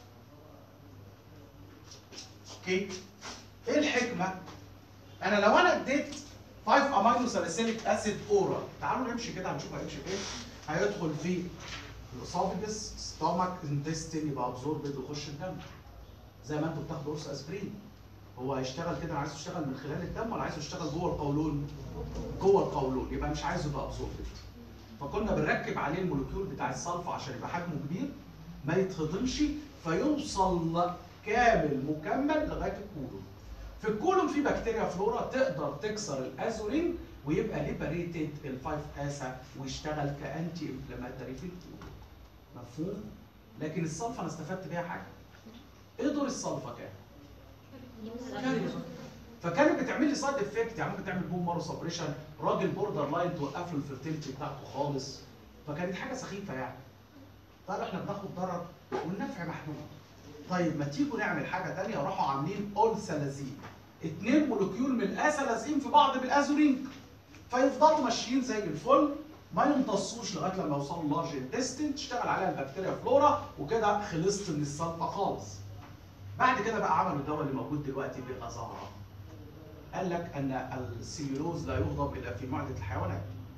اوكي؟ ايه الحكمه؟ انا لو انا اديت خمسة امينو ساليسيليك اسيد اورال، تعالوا نمشي كده هنشوف هيمشي فين. هيدخل في الاسوفجس، ستومك، انتستين، يبقى ابزوربد ويخش الدم. زي ما انتوا بتاخدوا قرص اسبرين. هو هيشتغل كده، عايزه يشتغل من خلال الدم ولا عايزه يشتغل جوه القولون؟ جوه القولون، يبقى مش عايزه يبقى ابزوربد. فكنا بنركب عليه المولكيول بتاع السلفا عشان يبقى حجمه كبير، ما يتهضمش، فيوصل كامل مكمل لغايه الكولون. في الكولون في بكتيريا فلورا تقدر تكسر الازورين ويبقى ليبريتد الفايف اسا ويشتغل كانتي انفلاماتوري في الكولون. مفهوم؟ لكن السلفا انا استفدت بيها حاجه. ايه دور السلفا كان؟ كارير. فكانت بتعمل لي سايد افكت، يعني ممكن تعمل بوم مارو سبريشن، راجل بوردر لاين توقف له الفيرتيلتي بتاعته خالص. فكانت حاجه سخيفه يعني. طيب احنا بناخد ضرر والنفع محدود. طيب ما تيجوا نعمل حاجه ثانيه، راحوا عاملين اول سلازين. اثنين مولكيول من الاسا لازقين في بعض بالازورين. فيفضلوا ماشيين زي الفل، ما يمتصوش لغايه لما يوصلوا اللارج انتستين، تشتغل عليها البكتيريا فلورا وكده خلصت من السلفا خالص. بعد كده بقى عملوا الدواء اللي موجود دلوقتي بغزاره. قال لك ان السيلولوز لا يهضم الا في معده الحيوانات.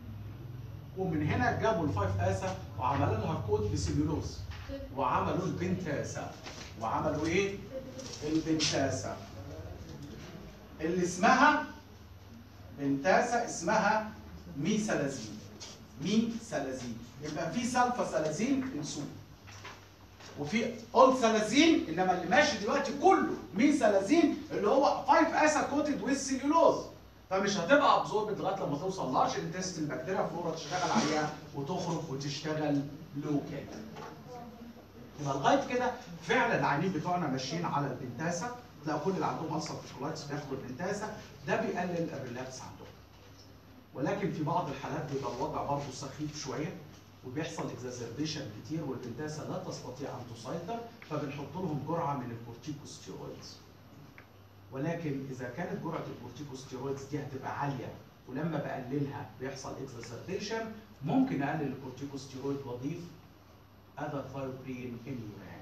ومن هنا جابوا الفايف اسا وعملوا لها كود بسيلولوز. وعملوا البنتاسا. وعملوا ايه؟ البنتاسا. اللي اسمها بنتاسا اسمها ميثالازين. ميثالازين. يبقى في سلفا سلازين انسوه. وفي اول سلازين، انما اللي ماشي دلوقتي كله ميثالازين اللي هو خمسة اسا كوتد والسيلولوز. فمش هتبقى ابزوربد لغايه لما توصل لارج انتستين، البكتيريا فلورا تشتغل عليها وتخرج وتشتغل لوكال. يبقى لغايه كده فعلا العيانين بتوعنا ماشيين على البنتاسا، تلاقوا كل اللي عندهم ألسر كولايتس بياخدوا البنتاسا، ده بيقلل الريلابس عندهم. ولكن في بعض الحالات بيبقى الوضع برضه سخيف شويه وبيحصل اكزازربيشن كتير والبنتاسا لا تستطيع ان تسيطر، فبنحط لهم جرعه من الكورتيكوستيرويدز. ولكن اذا كانت جرعه الكورتيكوستيرويدز دي هتبقى عاليه ولما بقللها بيحصل اكزازربيشن، ممكن اقلل الكورتيكوستيرويد واضيف اذاثايوبرين اميوران.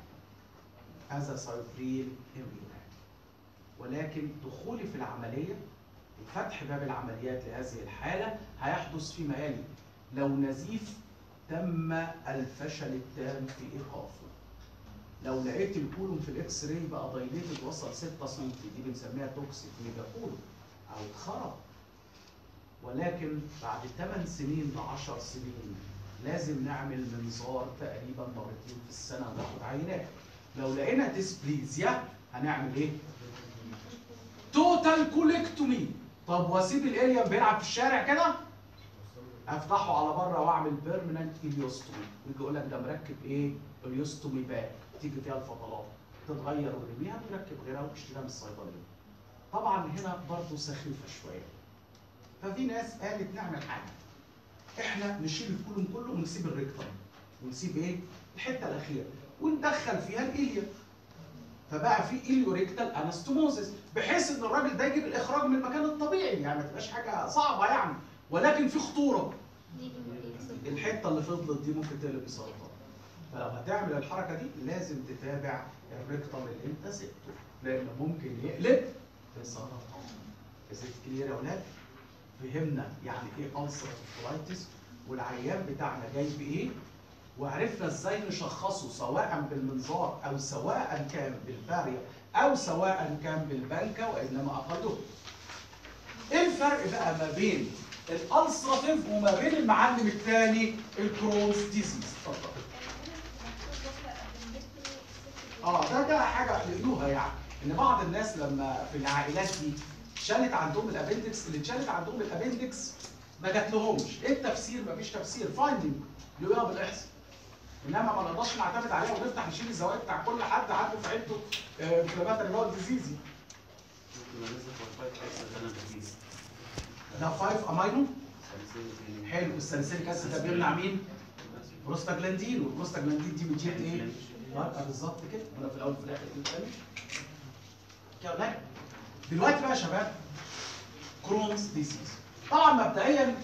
اذاثايوبرين اميوران. ولكن دخولي في العمليه وفتح باب العمليات لهذه الحاله هيحدث فيما يلي: لو نزيف تم الفشل التام في ايقافه. لو لقيت الكولون في الاكس راي بقى دايليتد وصل ستة سنتي، دي بنسميها توكسيك ميجا كولون او اتخرب. ولكن بعد ثمان سنين ل عشر سنين لازم نعمل منظار تقريبا مرتين في السنه وناخد عينات. لو لقينا ديسبليزيا هنعمل ايه؟ توتال كوليكتومي. طب واسيب الاليم بيلعب في الشارع كده؟ افتحه على بره واعمل بيرمننت اليوستومي، ويجي يقول لك ده مركب ايه؟ اليوستومي باك، تيجي فيها الفضلات تتغير ونرميها ونركب غيرها ونشتريها من الصيدليه. طبعا هنا برضه سخيفه شويه. ففي ناس قالت نعمل حاجه. احنا نشيل الكولون كله ونسيب الريكتم ونسيب ايه؟ الحته الاخيره وندخل فيها الاليم. فبقى في اليوريكتال انستوموزيس بحيث ان الراجل ده يجيب الاخراج من المكان الطبيعي، يعني ما تبقاش حاجه صعبه يعني، ولكن في خطوره. الحته اللي فضلت دي ممكن تقلب بسرطان. فلو هتعمل الحركه دي لازم تتابع الريكتم اللي انت سبته، لان ممكن يقلب بسرطان. ست كلير يا ولاد؟ فهمنا يعني ايه ulcerative colitis، والعيان بتاعنا جاي بايه، وعرفنا ازاي نشخصه سواء بالمنظار او سواء كان بالباريا او سواء كان بالبنكه وانما اقله. ايه الفرق بقى ما بين الالسراتيف وما بين المعلم الثاني الكرونز ديزيز؟ اتفضل. اه ده ده حاجه قالوها يعني ان بعض الناس لما في العائلات دي شالت عندهم الابندكس، اللي اتشالت عندهم الابندكس ما جاتلهمش، ايه التفسير؟ مفيش تفسير، فايندنج لقوها بالاحصاء. انما ما نقدرش نعتمد عليها ونفتح نشيل الزوايا بتاع كل حد عنده في عيلته انفلاماتوري اللي هو ديزيزي. ده خمسة امينو حلو. الساليسيليك اسيد ده بيمنع مين؟ بروستاجلاندين، والبروستاجلاندين دي بتجيب ايه؟ اه بالظبط كده، انا في الاول وفي الاخر كده تاني. دلوقتي بقى يا شباب كرونز ديزيز. طبعا مبدئيا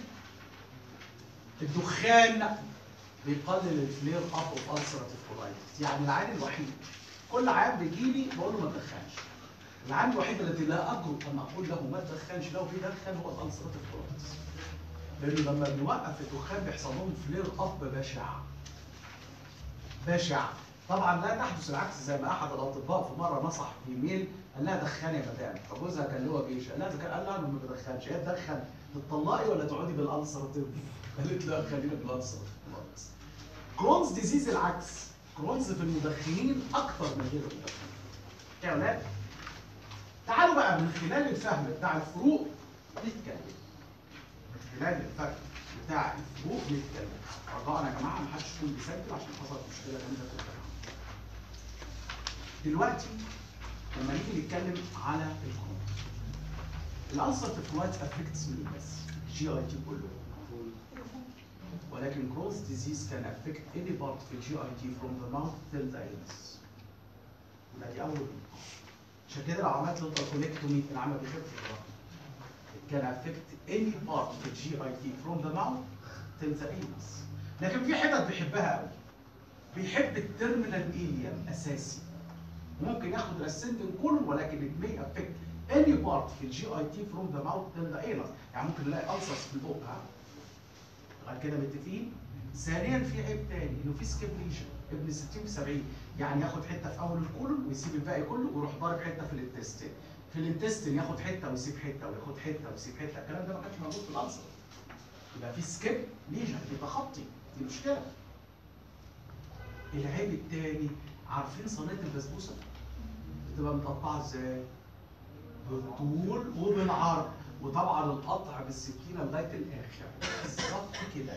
الدخان بيقلل الفلير اب اوف ulcerative colitis، يعني العيان الوحيد كل عيان بيجي لي بقول له ما تدخنش. العيان الوحيد الذي لا اجرؤ ان اقول له ما تدخنش لو بيدخن هو الالسراتيف كولايتس. لانه لما بنوقف الدخان بيحصل لهم فلير اب بشع. بشع. طبعا لا تحدث العكس، زي ما احد الاطباء في مره نصح في ميل قال لها دخني يا مدام، فجوزها كان له جيش، قال لها قال لها انا ما بدخنش، هي تدخن تطلقي ولا تقعدي بالالسراتيف؟ قالت لا خلينا بالالسراتيف. كرونز ديزيز العكس، كرونز في المدخنين اكتر من غير المدخنين. يا ولاد تعالوا بقى من خلال الفهم بتاع الفروق نتكلم. من خلال الفهم بتاع الفروق نتكلم. رجاء يا جماعه ما حدش يكون بيسجل عشان حصلت مشكله جامده في الجامعه. دلوقتي لما نيجي نتكلم على الكرونز، الالسراتيف كولايتس افكتس مين بس؟ جي اي تي كله. ولكن كرونز ديزيز كان افكت اني بارت في الجي اي تي فروم ذا ماوث تيل ذا ايلس. يبقى دي اول نقطه. عشان كده لو عملت لوتاكوليكتومي العمل بيخف. كان افكت اني بارت في الجي اي تي فروم ذا ماوث تيل ذا ايلس. لكن في حتت بيحبها قوي. بيحب التيرمينال ايليم اساسي. ممكن ياخد الاسندنج كله، ولكن it may affect any part في الجي اي تي from the mouth till the anus. يعني ممكن نلاقي ألسرز في البق. ها؟ بعد كده متفقين؟ ثانيا في عيب تاني انه في سكيب ليجن ابن ستين في سبعين، يعني ياخد حته في اول الكولون ويسيب الباقي كله ويروح ضارب حته في الانتستين. في الانتستين ياخد حته ويسيب حته وياخد حته ويسيب حته، الكلام ده ما كانش موجود في الألسر. يبقى في سكيب ليجن، في تخطي، دي مشكله. العيب التاني، عارفين صينيه البسبوسه؟ بتبقى متقطعه ازاي؟ بالطول وبالعرض، وطبعا القطع بالسكينه لغايه الاخر بالظبط كده.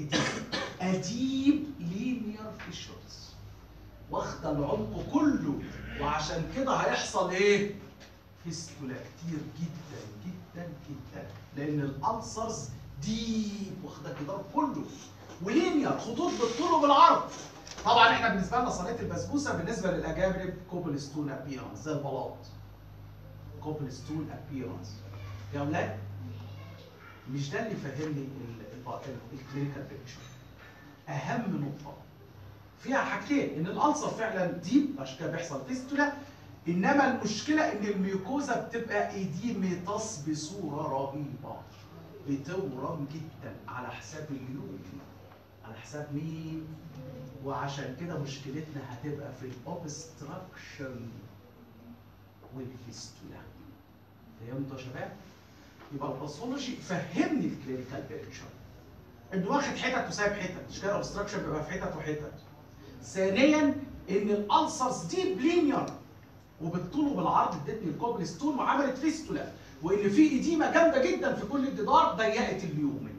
اديب لينير فيشرز واخده العمق كله، وعشان كده هيحصل ايه؟ فيستولا كتير جدا جدا جدا، لان الالسرز ديب واخده الجدار كله، ولينير خطوط بالطول وبالعرض. طبعا احنا بالنسبه لنا صينيه البسبوسه بالنسبه للاجانب كوبلستون ابيرنس زي البلاط. كوبلستون ابيرنس. يا اولاد مش ده اللي يفهمني الكلينيكال بيكتشر. اهم نقطه فيها حاجتين، ان الالسر فعلا ديب عشان كده بيحصل فيستولا، انما المشكله ان الميوكوزا بتبقى ايديميتاس بصوره رهيبه، بتورم جدا على حساب اليوم. على حساب مين؟ وعشان كده مشكلتنا هتبقى في الاوبستراكشن والفيستولا. فهمتوا يا شباب؟ يبقى الباثولوجي فهمني الكلينيكال بيكتشر. انه واخد حتت وسايب حتت، مش كده الاوبستراكشن بيبقى في حتت وحتت. ثانيا ان الالسرز ديب لينير وبالطول وبالعرض ادتني الكوبلستون وعملت فيستولا، وان في ايديما جامده جدا في كل الجدار ضيقت اليومن.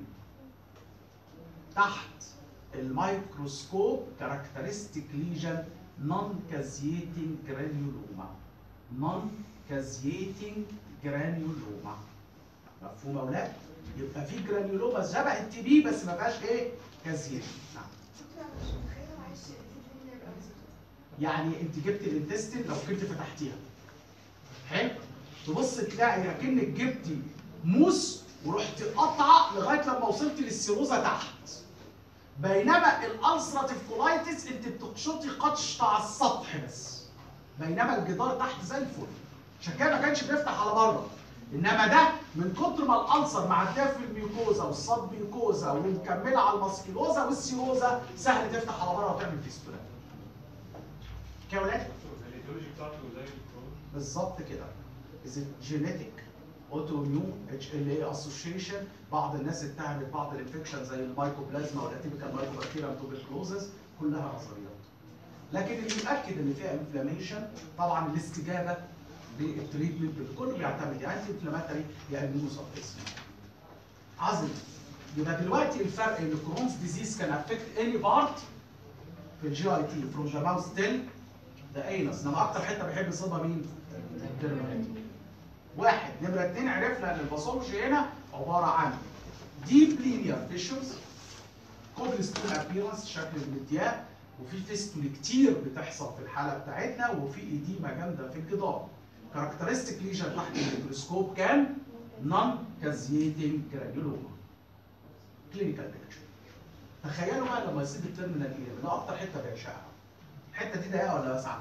تحت الميكروسكوب كاركترستيك ليجن نون كازيتنج جرانيولوما. نون كازيتنج جرانيولوما. مفهوم يا اولاد؟ يبقى في جرانيولوما شبه التي بي بس ما فيهاش ايه؟ كازيتنج. نعم. يعني انت جبت الانتستين لو كنت فتحتيها حلو، تبص تلاقي اكنك جبتي موس ورحت قطعه لغايه لما وصلت للسيروزا تحت. بينما الالسراتيف كولايتس انت بتقشطي قطش على السطح بس، بينما الجدار تحت زي الفل، عشان كده ما كانش بيفتح على بره. انما ده من كتر ما الالسر معديه في الميوكوزا والصب ميوكوزا ومكمله على الماسكيلوزا والسيروزا سهل تفتح على بره وتعمل فيستولا. كده يا ولاد؟ الايديولوجي بتاعته زي الكورونا. بالظبط كده. از جينيتيك اوتو اميون اتش ال اي اسوشيشن. بعض الناس اتهمت بعض الانفكشن زي المايكوبلازما والاتيبيكال مايكوبكتيريا توبركلوزس كلها نظريات. لكن اللي يؤكد ان فيها انفلاميشن طبعا الاستجابه للتريتمنت كله بيعتمد يا انتي انفلاماتوري يا اميون سبريسنت. عظيم. يبقى دلوقتي الفرق ان كرونز ديزيز كان افكت اني بارت في الجي اي تي فروم ذا ماوث تيل ذا اينس، انما اكتر حته بيحب يصيبها مين؟ الديرماتوم. واحد. نمره اثنين عرفنا ان الباثولوجي هنا عباره عن ديب لينير فيشرز، كوبلستون ابيرنس شكل المديان، وفي فيستول كتير بتحصل في الحاله بتاعتنا، وفي ايديما جامده في الجدار. كاركترستيك ليجن تحت الميكروسكوب كان نون كازيتنج جرانيولوما. كلينيكال بيكتشر. تخيلوا بقى لما يصيب التيرمينال اير، ده اكتر حته بعشقها. الحته دي ضيقه ولا واسعه؟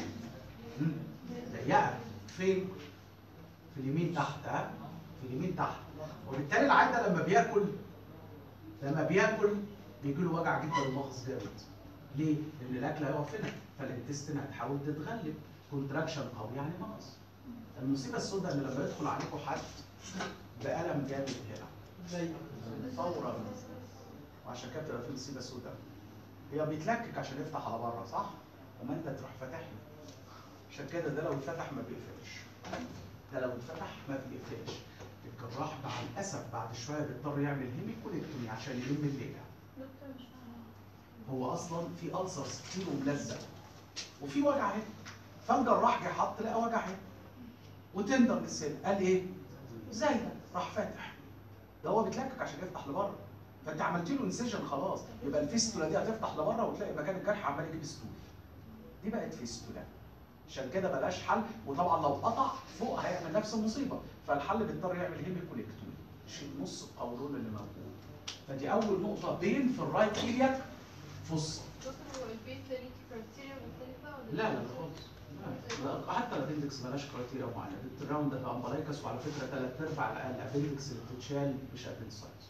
ضيقه. فين؟ في اليمين تحت. ها؟ في اليمين تحت. وبالتالي العيان ده لما بياكل لما بياكل بيجي له وجع جدا ومغص جامد. ليه؟ لان الاكل هيقف هنا، فالانتستين هتحاول تتغلب. كونتراكشن قوي يعني مغص. المصيبه السوداء ان لما يدخل عليكم حد بألم جامد هنا زي فورا، وعشان كده بتبقى في مصيبه سوداء. هي بيتلكك عشان يفتح على بره صح؟ وما انت تروح فاتح له. عشان كده ده لو اتفتح ما بيقفلش. ده لو اتفتح ما بيقفلش. الجراح مع الاسف بعد شويه بيضطر يعمل هيميكوليكتومي عشان يلم الليله. هو اصلا في ألسرز كتير وملزق وفي وجع هنا، فالجراح جه حط لقى وجع هنا وتندر للسن، قال ايه؟ زي ده راح فاتح. ده هو بيتلكك عشان يفتح لبره، فانت عملت له انسيجن خلاص، يبقى الفيستولا دي هتفتح لبره وتلاقي مكان الجرح عمال يجيب ستول. دي بقت فيستولا. عشان كده بلاش حل، وطبعا لو قطع فوق هيعمل نفس المصيبه، فالحل بيضطر يعمل هيميكوليكتومي، يشيل نص القولون اللي موجود. فدي اول نقطه بين في الرايت ايلياك فص. دكتور هو البيت ده ليه كرايتيريا مختلفة ولا لا لا خالص. لا حتى الابندكس بلاش كرايتيريا معينه، الراوند ده امبلايكس، وعلى فكره ثلاث ارباع الابندكس اللي بتتشال مش ابندسايتس.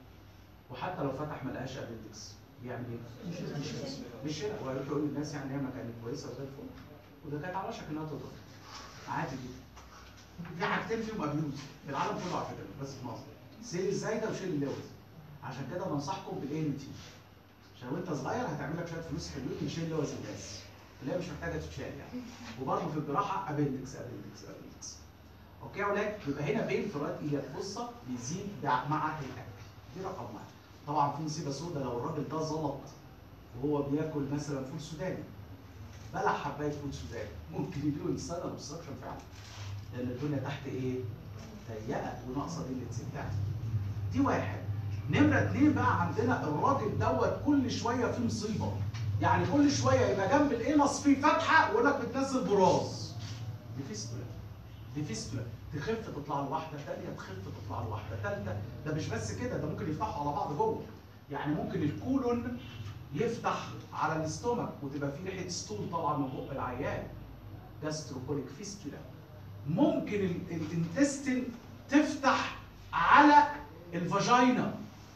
وحتى لو فتح ما لقاش ابندكس بيعمل ايه؟ مش هنا، ويروح يقول للناس يعني هي ما كانت كويسه وزي الفل، وده كانت على وشك انها تضرب. عادي جدا. في حاجتين فيهم ابيوز في العالم كله على فكره بس في مصر. سيل الزايده وشيل اللوز. عشان كده بنصحكم بالان تي. عشان وانت صغير هتعمل لك شويه فلوس حلوين من شيل لوز الناس. اللي هي مش محتاجه تتشال يعني. وبرضه في الجراحه ابندكس ابندكس ابندكس. اوكي يا اولاد؟ يبقى هنا بين في الرايت ايلياك فصه بيزيد مع الاكل. دي رقم واحد. طبعا في مصيبه سوداء لو الراجل ده زلط وهو بياكل مثلا فول سوداني. بلع حبايه فول سوداني ممكن يجيله انسان اوبستراكشن فعلا. لان الدنيا تحت ايه؟ ضيقه وناقصه دي الانسان. دي واحد. نمره اثنين بقى عندنا الراجل دوت كل شويه في مصيبه. يعني كل شويه يبقى جنب الانس في فتحه ويقول لك بتنزل براز. دي فيستولا. دي فيستولا. تخف تطلع له واحده ثانيه، تخف تطلع له واحده ثالثه. ده مش بس كده، ده ممكن يفتحوا على بعض جوه. يعني ممكن الكولون يفتح على الاستومك وتبقى فيه ريحه ستول طبعا من بق العيان. جاستروكوليك فيستولا. ممكن الانتستين تفتح على الفاجينا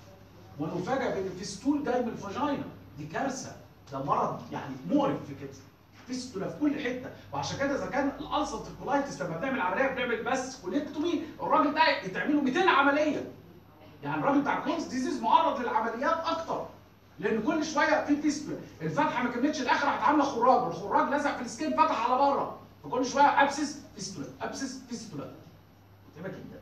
ونفاجئ بان الفيستول جاي من الفاجينا. دي كارثه، ده مرض يعني مقرف في كده. فيستولا في كل حته، وعشان كده اذا كان الالسرتيف كولايتس لما بتعمل عمليه بتعمل بس كوليكتومي، الراجل ده يتعمل له مئتين عمليه. يعني الراجل بتاع كرونز ديزيز معرض للعمليات اكتر. لان كل شويه في فيستولا، الفتحه ما كملتش الاخر راحت عامله خراج، والخراج لزق في السكين فتح على بره، فكل شويه ابسس فيستولا ابسس فيستولا. متعبه جدا.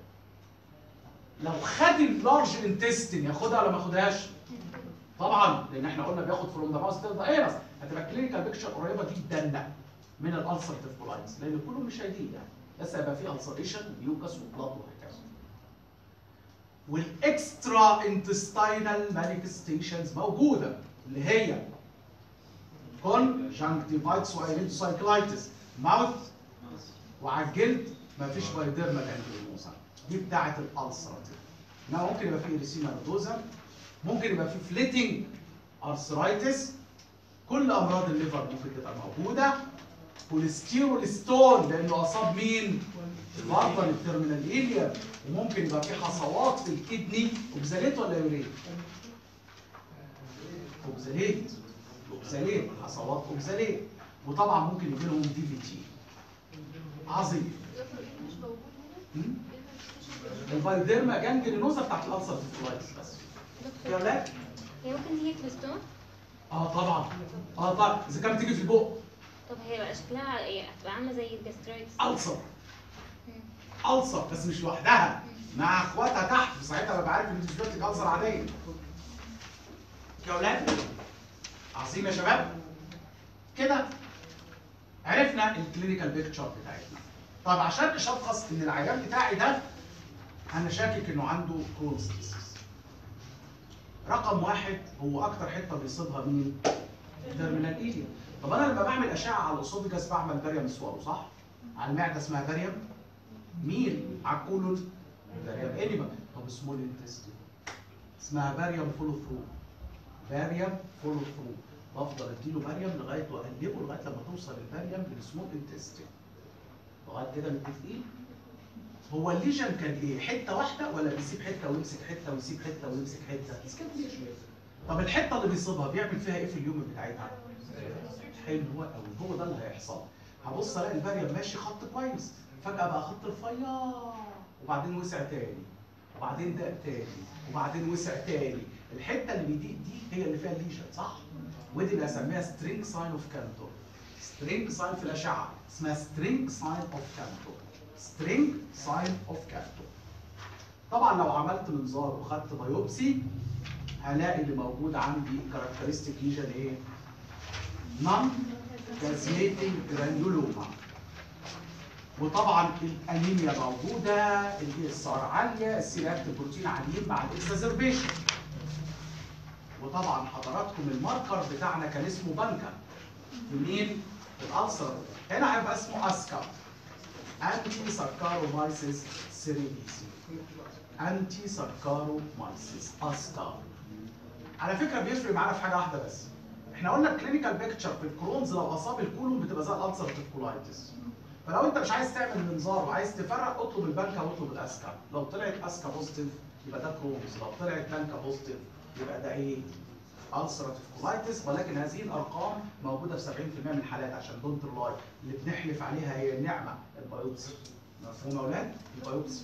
لو خد اللارج انتستين ياخدها ولا ما ياخدهاش؟ طبعا، لان احنا قلنا بياخد فروم ذا ماوث تيل ذا ايرس، هتبقى كلينيكال بيكتشر قريبه جدا من الالسرتيف كولايتس، لان كله مش هيدين يعني، بس هيبقى فيه السريشن وميوكس وبلاد وهكذا. والاكسترا انتستينال مانيفستيشنز موجوده، اللي هي كونجنكتيفايتس وايريدوسايكلايتس. ماوث وعلى الجلد مفيش بايديرما جانجليونوزا، دي بتاعه الالسراتيف. انما ممكن يبقى فيه اريسيما نودوزا، ممكن يبقى فيه فليتنج ارثرايتس، كل امراض الليفر ممكن تبقى موجوده. كوليسترول ستون لانه اصاب مين؟ برضه التيرمينال إيليا. وممكن يبقى في حصوات في الكدني. اوكزاليت ولا يوريت؟ اوكزاليت اوكزاليت حصوات اوكزاليت. وطبعا ممكن يجي لهم دي في تي. عظيم. مش موجود هنا؟ م? الفايديرما جانجلينوزا بتاعت الالسر كولايتس بس. يا ولاد هي ممكن تيجي في الستون؟ اه طبعا اه طبعا اذا كانت بتيجي في البق. طب هي بقى شكلها ايه؟ هتبقى عامله زي الجاسترايتس. ألسر ألسر بس مش لوحدها، مع اخواتها تحت، ساعتها ببقى عارف ان دي مش بتبقى ألسر عاديه. يا ولاد عظيم يا شباب. كده عرفنا الكلينيكال بيكتشر بتاعتنا. طب عشان نشخص ان العيان بتاعي ده انا شاكك انه عنده كرونز ديزيز. رقم واحد هو اكتر حته بيصيبها مين؟ التيرمينال إيليا. طب انا لما بعمل اشعه على الاسوفيجاس بعمل باريوم سوالو صح؟ على المعده اسمها باريوم مين؟ على الكولون باريوم انيما. طب سمول انتستين اسمها باريوم فولو ثرو. باريوم فولو ثرو بفضل اديله باريوم لغايه واقلبه لغايه لما توصل الباريوم للسمول انتستين. لغايه كده متفقين؟ هو الليجن كان ايه؟ حته واحده ولا بيسيب حته ويمسك حته ويسيب حته ويمسك حته؟ اسكابوليشن. طب الحته اللي بيصيبها بيعمل فيها ايه في اليوم بتاعتها؟ حلو قوي، هو ده اللي هيحصل. هبص الاقي الباريوم ماشي خط كويس، فجاه بقى خط رفيع وبعدين وسع تاني وبعدين ضاق تاني وبعدين وسع تاني. الحته اللي بيضيق دي هي اللي فيها الليجن صح؟ ودي بسميها سترينج ساين اوف كانتور. سترينج ساين في الاشعه اسمها سترينج ساين اوف كانتور. سترينج ساين اوف كانتور. طبعا لو عملت منظار وخدت بايوبسي هلاقي اللي موجود عندي كاركترستيك ليجن ايه؟ نون كازيتنج جرانيولوما. وطبعا الانيميا موجوده، الاي اس ار عاليه، السيرات بروتين عاليين مع الاكسازربيشن. وطبعا حضراتكم الماركر بتاعنا كان اسمه بانكا. في مين؟ في الالسر. هنا هيبقى اسمه اسكا. انتي سكارومايسيس سيريديسي. انتي سكارومايسيس اسكا. على فكره بيفرق معانا في حاجه واحده بس. احنا قلنا الكلينيكال بيكتشر في الكرونز لو اصاب الكولون بتبقى زي الالسرتيف كولايتس. فلو انت مش عايز تعمل منظار وعايز تفرق اطلب البانكا واطلب الاسكا. لو طلعت اسكا بوزيتيف يبقى ده كرونز، لو طلعت بانكا بوزيتيف يبقى ده ايه؟ السرتيف كولايتس. ولكن هذه الارقام موجوده في سبعين بالمئة من الحالات عشان دونت لاي. اللي بنحلف عليها هي النعمه البايوبسي. مفهوم يا اولاد؟ البايوبسي.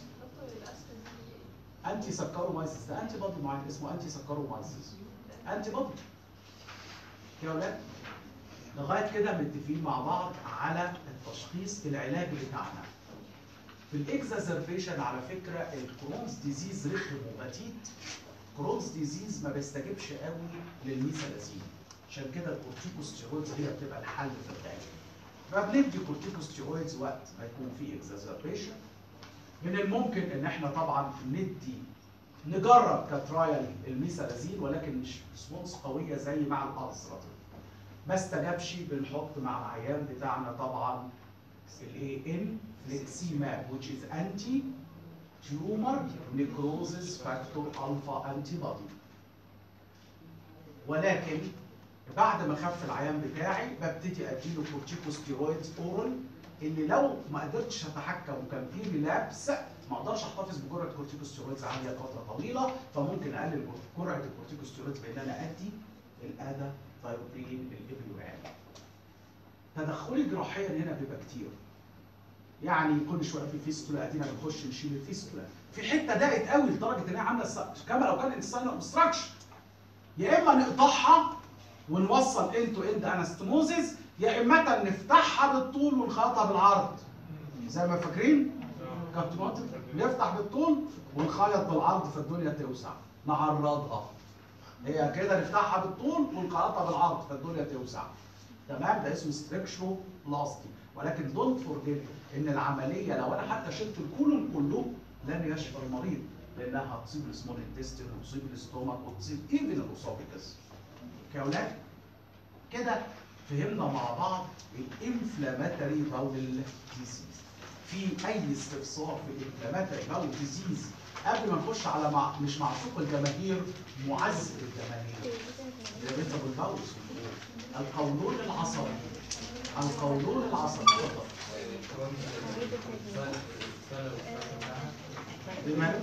انتي سكارومايسيس ده انتي بودي معين اسمه انتي سكارومايسيس. انتي بودي. يا اولاد لغايه كده متفقين مع بعض على التشخيص العلاج بتاعنا. في الاكزازربيشن على فكره الكرونز ديزيز رخم وبتيت. كرونز ديزيز ما بيستجيبش قوي للميثالازين، عشان كده الكورتيكوستيرويدز هي بتبقى الحل في العلاج. فبندي كورتيكوستيرويدز وقت ما يكون في اكزازربيشن. من الممكن ان احنا طبعا ندي نجرب كترايل الميثالازين ولكن مش ريسبونس قويه زي مع الالسراتيف. ما استجابش بنحط مع العيان بتاعنا طبعا الاي ان فليكسيماب which is anti tumor necrosis factor alpha antibody. ولكن بعد ما خف العيان بتاعي ببتدي اديله كورتيكوستيرويدز اورال اللي لو ما قدرتش اتحكم وكان في ريلابس ما اقدرش احتفظ بجرعه كورتيكوستيرويدز عاليه فتره طويله، فممكن اقلل جرعه الكورتيكوستيرويدز بان انا ادي الادا ثايروبين الابيوان. تدخلي جراحيا هنا بيبقى كتير. يعني كل شويه في فيستولا ادينا بنخش نشيل الفيستولا. في حته ضاقت قوي لدرجه ان هي عامله كما لو كان انتستاينال اوبستراكشن. يا اما نقطعها ونوصل انتو اند انستموزيس يا اما نفتحها بالطول ونخيطها بالعرض. زي ما فاكرين؟ كابتن نفتح بالطول ونخيط بالعرض فالدنيا توسع. نعرضها. هي كده نفتحها بالطول ونخيطها بالعرض فالدنيا توسع. تمام؟ ده اسمه ستريكشرو بلاستي. ولكن دونت فورجيت ان العمليه لو انا حتى شلت الكولون كله لن يشفى المريض لانها هتصيب السمول انتستين وتصيب الاستومك وتصيب ايفن الاسوفيجس. يا اولاد كده فهمنا مع بعض الانفلاماتوري باول ديزيز. في اي استفسار في الانفلاماتوري باول ديزيز قبل ما نخش على مع... مش معشوق الجماهير، معزز الجماهير، الريتابل باول سندروم، القولون العصبي، القولون العصبي. اتفضل. بمعنى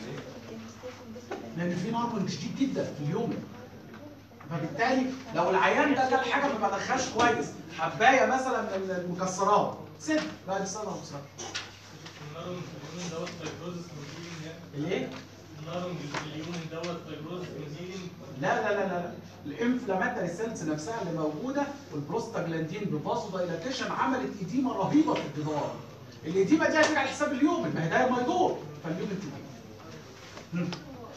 لان في نهر شديد جدا في اليوم، فبالتالي لو العيان ده جاب حاجه ما بدخلش كويس، حبايه مثلا من المكسرات سد بعد سنه وسنه. النارون اليومين دوت فايبروزس مزيلين يعني. الايه؟ النارون اليومين دوت فايبروزس مزيلين. لا لا لا لا الانفلاماتوري سيلز نفسها اللي موجوده والبروستاجلاندين بفازو دايلاتيشن عملت اديمه رهيبه في الجدار. الاديمه دي هتيجي على حساب اليومن، ما هي داير ما يدور، فاليومن تجي.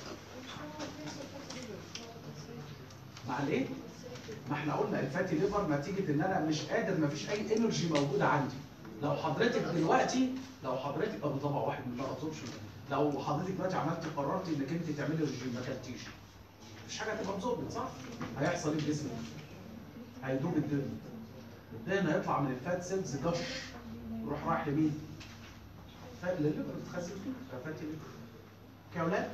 مع الايه؟ ما احنا قلنا الفاتي ليفر نتيجه ان انا مش قادر، ما فيش اي انرجي موجوده عندي. لو حضرتك دلوقتي لو حضرتك ابو طبع واحد من بره ابسوربشن، لو حضرتك دلوقتي عملتي قررتي انك انت تعملي رجيم ما كلتيش، مفيش حاجه هتبقى ابسوربت صح؟ هيحصل ايه في جسمك؟ هيدوب الدم. الدم هيطلع من الفات سيلز دش يروح رايح لمين؟ للليفر بتخزن فيه فاتي ليفر. يا اولاد؟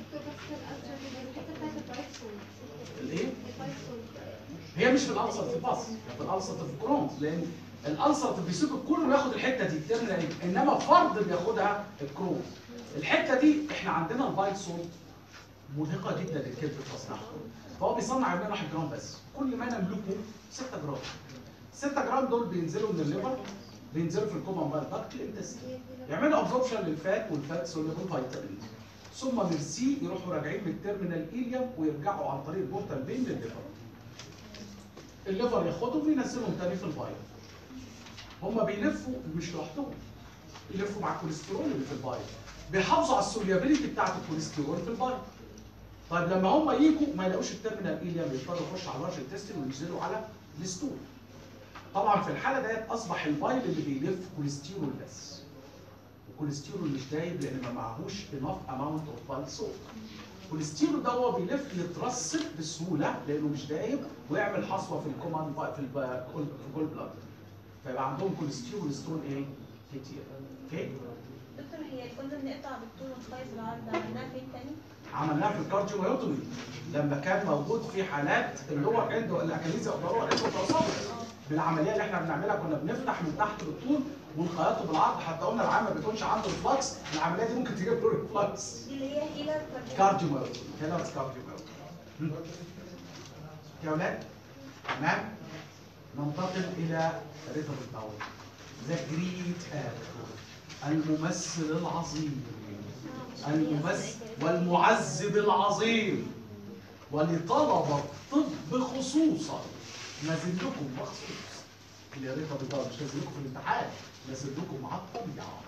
الايه؟ هي مش في الالسر باس، في الالسر في كرونز، لان الالسر بيسيب الكل وياخد الحته دي الترمينال، انما فرد بياخدها الكرونز. الحته دي احنا عندنا البايل سولت مرهقه جدا للكبد في تصنيعها، فهو بيصنع منها واحد جرام بس، كل ما نملكه ستة جرام. ستة جرام دول بينزلوا من الليفر، بينزلوا في الكومن بايل داكت الانتستين، يعملوا ابزوربشن للفات والفات سوليبل فيتامينز، ثم من سي يروحوا راجعين بالترمينال ايليوم ويرجعوا عن طريق البورتال فين للليفر. الليفر ياخدهم وينزلهم تاني في البايل. هم بيلفوا مش لوحدهم، بيلفوا مع الكوليسترول اللي في البايل، بيحافظوا على السوليابيليتي بتاعت الكوليسترول في البايل. طيب لما هم يجوا ما يلاقوش الترمينال ايليوم، يضطروا يخشوا على اللارج انتستين وينزلوا على الستول. طبعا في الحاله ديت اصبح البايل اللي بيلف كوليسترول بس. الكوليسترول مش دايب لان ما معهوش enough amount of bile salt. الكوليسترول ده هو بيلف يترسب بسهوله لانه مش دايب ويعمل حصوه في الكومان في الجول بلاد، فيبقى عندهم كوليسترول ستون ايه؟ كتير. اوكي؟ دكتور هي كنا بنقطع بالطول ونخيط العرض، عملناها فين تاني؟ عملناها في الكارديوميوتومي لما كان موجود في حالات اللي هو عنده الاكاليزيا اوبرا عنده بالعمليه اللي احنا بنعملها كنا بنفتح من تحت بالطول ونخيطه بالعرض، حتى قلنا العام ما بيكونش عنده ريفلكس، العمليه دي ممكن تجيب له ريفلكس. دي اللي هي هيلر كارديوميوتومي، هيلر كارديوميوتومي. يا اولاد تمام؟ ننتقل الى ريتم الباول. ذا جريت اكتور، الممثل العظيم، الممثل والمعذب العظيم، ولطلبة الطب خصوصا نازل لكم مخصوص. اللي قريتها بالطبع مش نازل لكم في الامتحان، نازل لكم مع الطبيعة.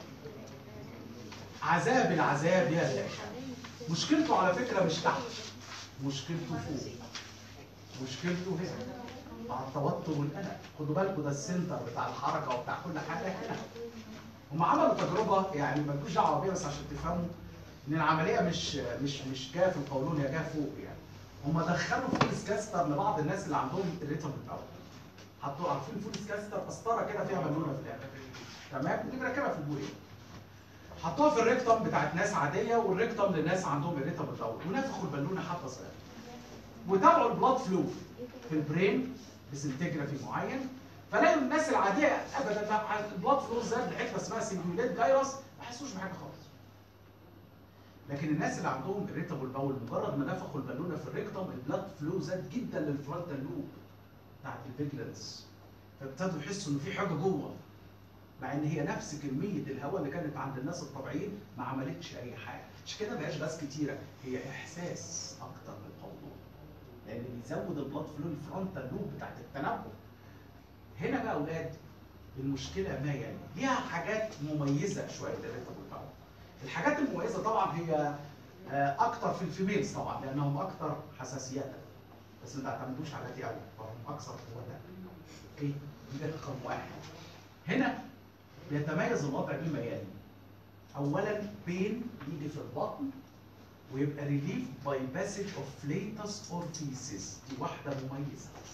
عذاب العذاب يا باشا. مشكلته على فكرة مش تحت، مشكلته فوق، مشكلته هنا مع التوتر والقلق. خدوا بالكم ده السنتر بتاع الحركة وبتاع كل حاجة هنا. هم عملوا تجربة يعني مالكوش دعوة بيها بس عشان تفهموا ان العملية مش مش مش جاية في القولون، هي جاية فوق يعني. هم دخلوا فولس كاستر لبعض الناس اللي عندهم الريتم الاول. حطوا عارفين فولس كاستر قسطرة كده فيها بالونة في الاخر. تمام؟ ودي مركبة في البويه. حطوها في الريكتم بتاعت ناس عادية والريكتم لناس عندهم الريتم الاول، ونفخوا البالونة حبة صغيرة. وتابعوا البلاد فلو في البرين بسنتجرافي معين، فلاقوا الناس العاديه ابدا بقى البلاد فلو زاد لحته اسمها سنجوليت جايروس ما حسوش بحاجه خالص. لكن الناس اللي عندهم irritable باول مجرد ما نفخوا البالونه في الريكتم البلاد فلو زاد جدا للفرونتال لوب بتاعت الفيجلنس، فابتدوا يحسوا ان في حاجه جوه، مع ان هي نفس كميه الهواء اللي كانت عند الناس الطبيعيين ما عملتش اي حاجه. مش كده ما هياش غاز كتيره، هي احساس اكتر من القولون، لان بيزود البلاد فلو الفرونتال لوب بتاعت التنبؤ. هنا بقى اولاد المشكله ما يعني ليها حاجات مميزه شويه للريتابل باول. الحاجات المميزه طبعا هي اكتر في الفيميلز طبعا لانهم اكتر حساسيه، بس ما تعتمدوش على دي قوي، فهم اكثر قوه. اوكي؟ ده رقم واحد. هنا بيتميز الوضع بما يلي. اولا بين يجي في البطن ويبقى ريليف باي باسج اوف فليتس اور فيسز، دي واحده مميزه.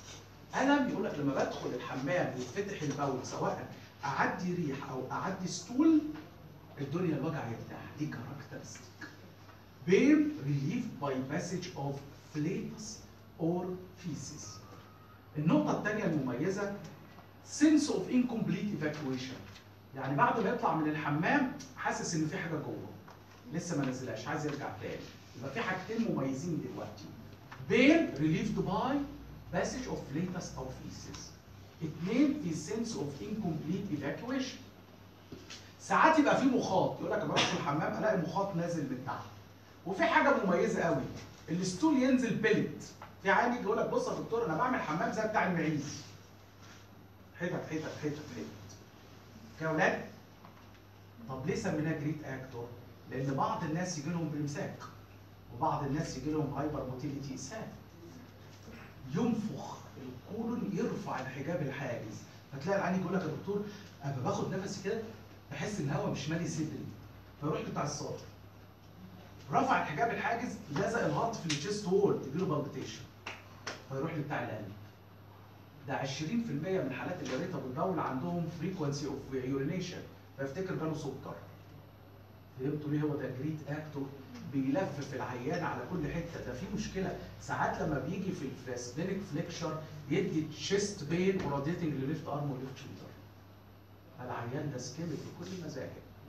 الم يقول لك لما بدخل الحمام يتفتح البول سواء اعدي ريح او اعدي ستول الدنيا الوجع يرتاح. دي كاركترستيك. بين ريليف باي باسج اوف فليكس اور فيسز. النقطة الثانية المميزة sense of incomplete evacuation. يعني بعد ما يطلع من الحمام حاسس ان في حاجة جوه لسه ما نزلهاش عايز يرجع تاني. يبقى في حاجتين مميزين دلوقتي. بين relieved by passage of flatus او feces. اثنين في sense of incomplete evacuation. ساعات يبقى في مخاط يقول لك لما اروح الحمام الاقي مخاط نازل من تحت. وفي حاجة مميزة قوي الستول ينزل بلت. في عيان يجي يقول لك بص يا دكتور انا بعمل حمام زي بتاع المعيز. حتت حتت حتت حتت. يا اولاد طب ليه سميناه جريت اكتور؟ لان بعض الناس يجي لهم بامساك وبعض الناس يجي لهم هايبر موتيليتي اسهال. ينفخ الكولون يرفع الحجاب الحاجز فتلاقي العيان يقول لك يا دكتور انا باخد نفسي كده بحس ان الهواء مش مالي صدري فيروح بتاع الصدر رفع الحجاب الحاجز لزق الهارت في الجيست وول يجيله بالبيتيشن فيروح لبتاع القلب. ده عشرين في المية من حالات الاريتابل باول عندهم فريكونسي اوف يورينيشن فيفتكر جاله سكر. فهمتوا ليه هو ده جريت اكتور؟ بيلف في العيان على كل حته. ده في مشكله ساعات لما بيجي في الفلاسبينيك فليكشر يدي تشيست بين وراديتنج لليفت ارم وليفت شولدر. العيان ده سكيمت بكل المذاهب.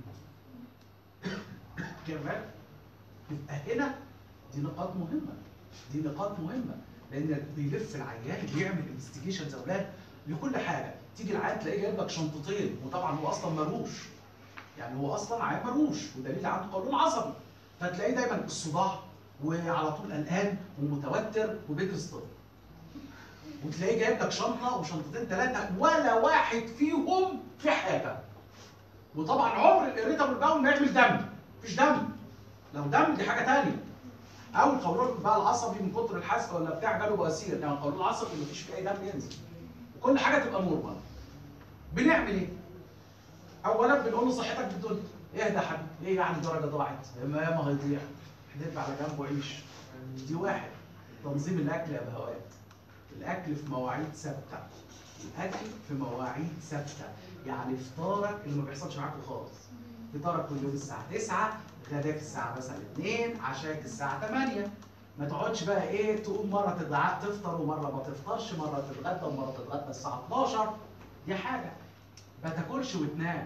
كمان يبقى هنا دي نقاط مهمه. دي نقاط مهمه لان بيلف العيان بيعمل انفستيجيشنز اولاد لكل حاجه. تيجي العيان تلاقيه جايب لك شنطتين وطبعا هو اصلا مروش. يعني هو اصلا عيان مروش ودليل عنده قولون عصبي. فتلاقيه دايما الصداع وعلى طول قلقان ومتوتر وبيدرس طب. وتلاقيه جايب لك شنطه وشنطتين ثلاثه ولا واحد فيهم في حاجه. وطبعا عمر الاريتابل باول ما يعمل دم. مفيش دم. لو دم دي حاجه ثانيه. او القولون بقى العصبي من كتر الحسق ولا بتاع جاله بواسير. يعني القولون العصبي مفيش فيه اي دم ينزل. وكل حاجه تبقى نورمال. بنعمل ايه؟ اولا بنقول له صحتك بالدنيا. اهدى يا حبيبي، ايه يعني درجه ضاعت؟ ما ياما هيضيع. احدف على جنب وعيش. دي واحد. تنظيم الاكل يا بهوات. الاكل في مواعيد ثابته. الاكل في مواعيد ثابته، يعني فطارك اللي ما بيحصلش معاكوا خالص. فطارك كل يوم الساعه تسعة، غداك الساعه مثلا اتنين، عشاك الساعه تمانية. ما تقعدش بقى ايه تقوم مره تتغدى تفطر ومره ما تفطرش، مره تتغدى ومره تتغدى الساعه اتناشر. دي حاجه. ما تاكلش وتنام.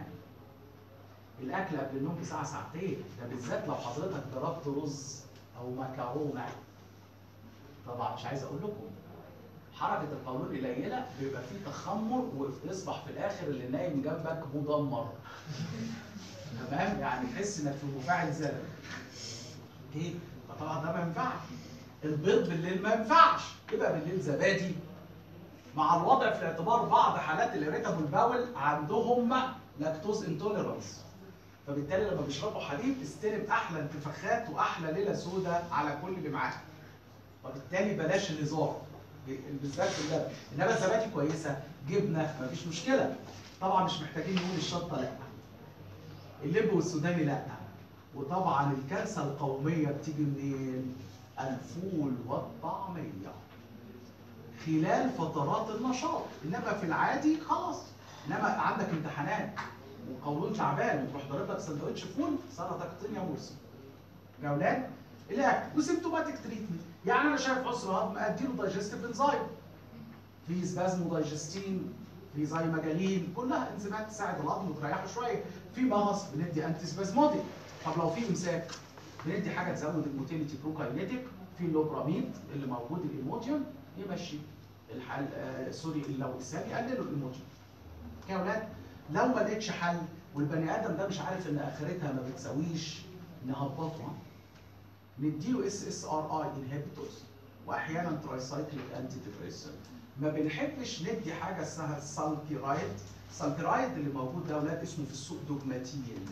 الاكل قبل النوم بساعه ساعتين، ده بالذات لو حضرتك ضربت رز او مكرونه. طبعا مش عايز اقول لكم حركه القولون قليله بيبقى فيه تخمر ويصبح في الاخر اللي نايم جنبك مدمر. تمام؟ يعني تحس انك في مفاعل زلل. ايه؟ فطبعا ده ما ينفعش. البيض بالليل ما ينفعش، يبقى بالليل زبادي. مع الوضع في الاعتبار بعض حالات الاريتابل باول عندهم لاكتوز انتوليرانس. فبالتالي لما بيشربوا حليب تستلم احلى انتفاخات واحلى ليله سوداء على كل اللي معاه. وبالتالي بلاش الهزار بالذات في اللبن. انما الزبادي كويسه، جبنه مفيش مشكله. طبعا مش محتاجين نقول الشطه لا. اللب والسوداني لا. وطبعا الكارثه القوميه بتيجي منين؟ الفول والطعميه. خلال فترات النشاط، انما في العادي خلاص. انما عندك امتحانات وقولون تعبان وتروح ضارب لك سندوتش فول سلطه طينيا مرسي. يا اولاد الاكل وسيمتوماتيك تريتمنت. يعني انا شايف عسر هضم اديله دايجستيف انزايم. في سبازمو دايجستين، في زيماجالين، كلها انزيمات تساعد الهضم وتريحه شويه. في مغص بندي انتي سبازموديك. طب لو في امساك بندي حاجه تزود الموتيليتي بروكاينيتيك. في اللوبراميد اللي موجود الايموجين يمشي الحل. آه سوري لو اسهال يقللوا الايموجين. يا اولاد لو ما لقيتش حل والبني ادم ده مش عارف ان اخرتها ما بتساويش نهبطها، نديله اس اس ار اي انهبيتورز واحيانا ترايسايكليك انتي ديبريسنت. ما بنحبش ندي حاجه اسمها السالبيرايد. السالبيرايد اللي موجود ده اولاد اسمه في السوق دوجماتين.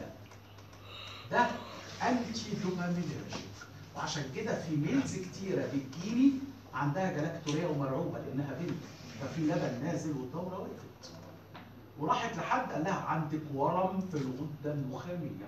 ده انتي دوبامينرجيك، وعشان كده في ميلز كتيره بتجيلي عندها جلاكتوريا ومرعوبه لانها بنت، ففي لبن نازل والدوره وقفت. وراحت لحد قال لها عندك ورم في الغده النخاميه.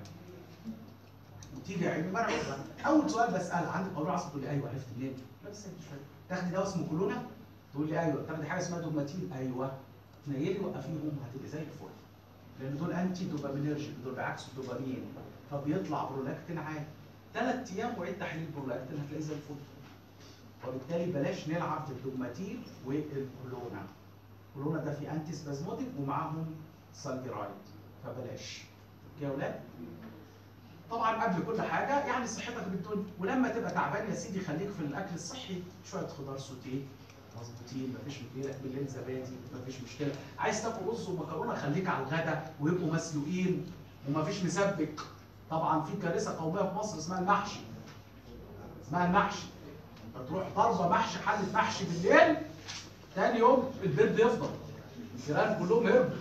وتيجي عيني مرعوبه. اول سؤال بسال عندك قولون عصبي؟ تقول لي ايوه عرفت منين؟ لا بس مش فاهم. تاخدي دواء اسمه كولونا؟ تقول لي ايوه، طب دي حاجه اسمها دوجماتين، ايوه تنيلي وقفيهم هتبقى زي الفل. لان دول انتي دوبامينرجيك، دول بعكس الدوبامين، فبيطلع برولاكتين عالي. ثلاث ايام وعيد تحليل برولاكتين هتلاقيه زي الفل. وبالتالي بلاش نلعب بالدوجماتين والكولونا. الكولونا ده فيه انتي سبازموتيك ومعاهم سالجرايد، فبلاش. يا ولاد طبعا قبل كل حاجه يعني صحتك بتقول، ولما تبقى تعبان يا سيدي خليك في الاكل الصحي، شويه خضار سوتيه مظبوطين مفيش مشكله، بالليل زبادي مفيش مشكله، عايز تاكل رز ومكرونه خليك على الغدا ويبقوا مسلوقين ومفيش مسبك. طبعا في كارثه قوميه في مصر اسمها المحشي. اسمها المحشي. انت تروح ضربه محشي حله محشي بالليل، تاني يوم البيت بيفضل. الجيران كلهم هربوا.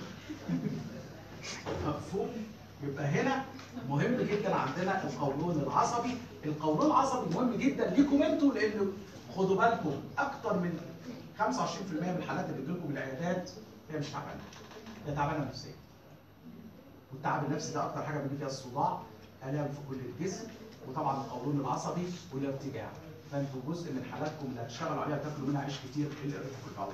مفهوم؟ يبقى هنا مهم جدا عندنا القولون العصبي. القولون العصبي مهم جدا ليكم انتوا، لانه خدوا بالكم اكتر من خمسة وعشرين بالمية من الحالات اللي بتجيلكم العيادات هي مش تعبانه، هي تعبانه نفسيا. والتعب النفسي ده اكتر حاجه بيجي فيها الصداع، الام في كل الجسم، وطبعا القولون العصبي والارتجاع. فانتوا جزء من حالاتكم اللي هتشتغلوا عليها تاكلوا منها عيش كتير الارتجاع البول.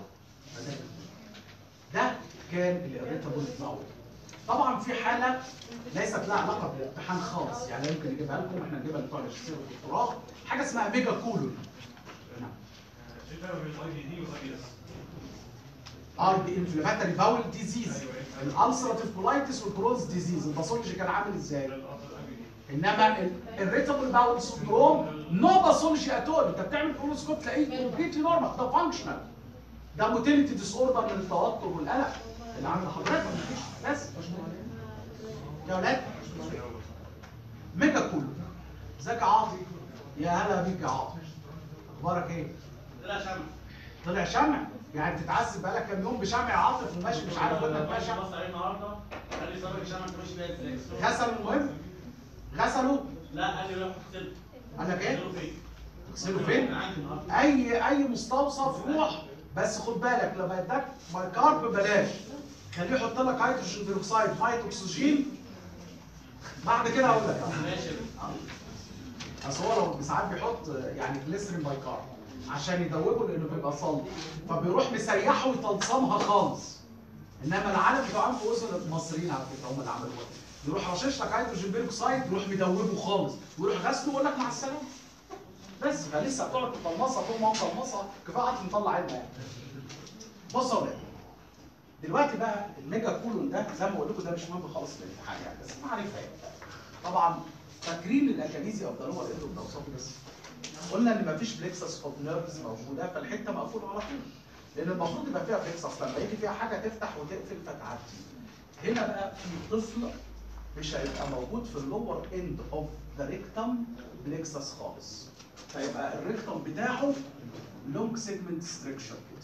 ده كان الارتجاع البول. طبعا في حاله ليست لها علاقه بالامتحان خالص، يعني يمكن نجيبها لكم، احنا نجيبها لبتوع الماجستير والدكتوراه، حاجه اسمها ميجا كولون. ايه الفرق بين الاي بي دي والاي بي اس؟ ار بي انفلاماتوري باول ديزيز، الالسراتيف كولايتس والكرونز ديزيز. الباثولوجي كان عامل ازاي؟ انما الريتابل باول سندروم نو باثولوجي اتول، انت بتعمل كولوسكوب تلاقيه كومبليتلي نورمال، ده فانكشنال. ده موتيليتي ديس اوردر من التوتر والقلق اللي عند حضرتك مفيش بس. يا ولاد ميجا كولون. ازيك يا عاطي؟ يا هلا بيك يا عاطي. اخبارك ايه؟ طلع شمع. طلع شمع؟ يعني بتتعذب بقالك كام يوم بشمع يا عاطف وماشي مش عارف ودنك فيها شمع. بص عليه النهارده قال لي صابر الشمع انت ماشي بيها ازاي؟ غسلوا المهم؟ غسلوا؟ لا قال لي روح اغسله. قال لك ايه؟ اغسله فين؟ تغسله فين؟ عندي النهارده. اي اي مستوصف روح، بس خد بالك لما يداك بايكارب بلاش، خليه يحط لك هيدروجين بيروكسيد ميه اكسجين. بعد كده هقول لك ماشي. اصل هو لو ساعات بيحط يعني جليسرين بايكارب عشان يدوبه لانه بيبقى صلب، فبيروح مسيحه ويطلصمها خالص. انما العالم بتوع انف واذن المصريين على فكره هم اللي عملوها، يروح رشش لك هيدروجين بيروكسيد يروح مدوبه خالص ويروح غسله ويقول لك مع السلامه. بس فلسه بتقعد تطلصها طول ما هو مطلصها كفايه قعدت مطلع عينها يعني. بصوا يا ولاد دلوقتي بقى الميجا كولون ده زي ما بقول لكم ده مش مهم خالص في الامتحان يعني، بس معرفه يعني. طبعا فاكرين الاكاليزي اوف ذا لور اند اوف ذا اوسوفي بس قلنا ان مفيش بليكسس اوف نيرفز موجوده، فالحته مقفوله على طول. لان المفروض يبقى فيها بليكسس، لما يجي فيها حاجه تفتح وتقفل فتعدي. هنا بقى في طفل مش هيبقى موجود في اللور اند اوف ذا ريكتم بليكسس خالص، فيبقى الريكتم بتاعه لونج سيجمنت ستركشر كده.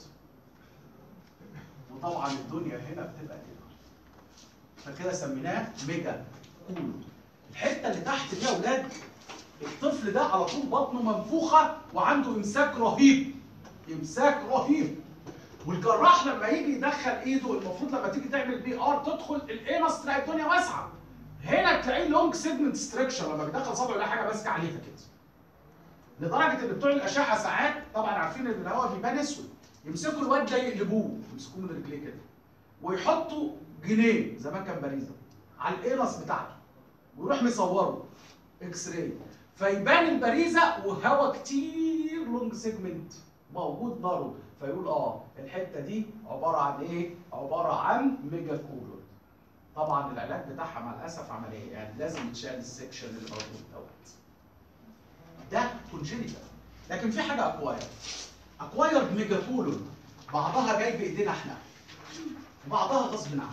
وطبعا الدنيا هنا بتبقى كده، فكده سميناه ميجا كولون. الحته اللي تحت دي يا اولاد الطفل ده على طول بطنه منفوخه وعنده امساك رهيب، امساك رهيب. والجراح لما يجي يدخل ايده المفروض لما تيجي تعمل بي ار تدخل الانس تلاقي الدنيا واسعه. هنا تلاقيه لونج سيجمنت ستركشر، لما بيدخل صبعه يلاقي حاجه ماسكه عليها كده. لدرجه ان بتوع الاشعه ساعات طبعا عارفين ان الهواء بيبان اسود، يمسكوا الواد ده يقلبوه، يمسكوه من رجليه كده ويحطوا جنيه زمان كان باريزا على الانس بتاعته ويروح مصوره اكس راي، فيبان البريزه وهواء كتير لونج سيجمنت موجود بره، فيقول اه الحته دي عباره عن ايه؟ عباره عن ميجا كولون. طبعا العلاج بتاعها مع الاسف عمليه، يعني لازم يتشال السكشن اللي موجود دوت. ده كونجينيتال. لكن في حاجه اكواير. اكواير ميجا كولون بعضها جاي بايدينا احنا وبعضها غصب عننا.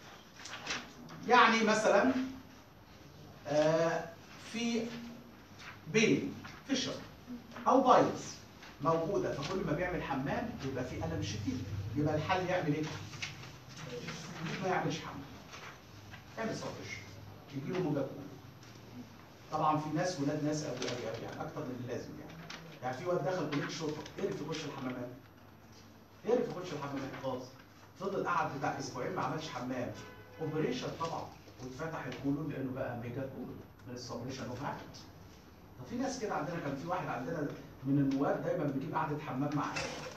يعني مثلا آه في بين فيشر او بايلز موجوده، فكل ما بيعمل حمام يبقى في الم شديد، يبقى الحل يعمل ايه؟ ما يعملش حمام، يعمل سوفيش يجي له موجة كولون. طبعا في ناس ولاد ناس قوي قوي قوي يعني اكتر من اللازم يعني. يعني في واد دخل كليه الشرطه قرف يخش الحمامات، قرف يخش الحمامات خالص، فضل قعد بتاع اسبوعين ما عملش حمام، اوبريشن طبعا واتفتح الكولون لانه بقى ميجا كولون من السبريشن اوف هابت. ففي ناس كده عندنا، كان في واحد عندنا من النواب دايما بيجيب قعده حمام معاه،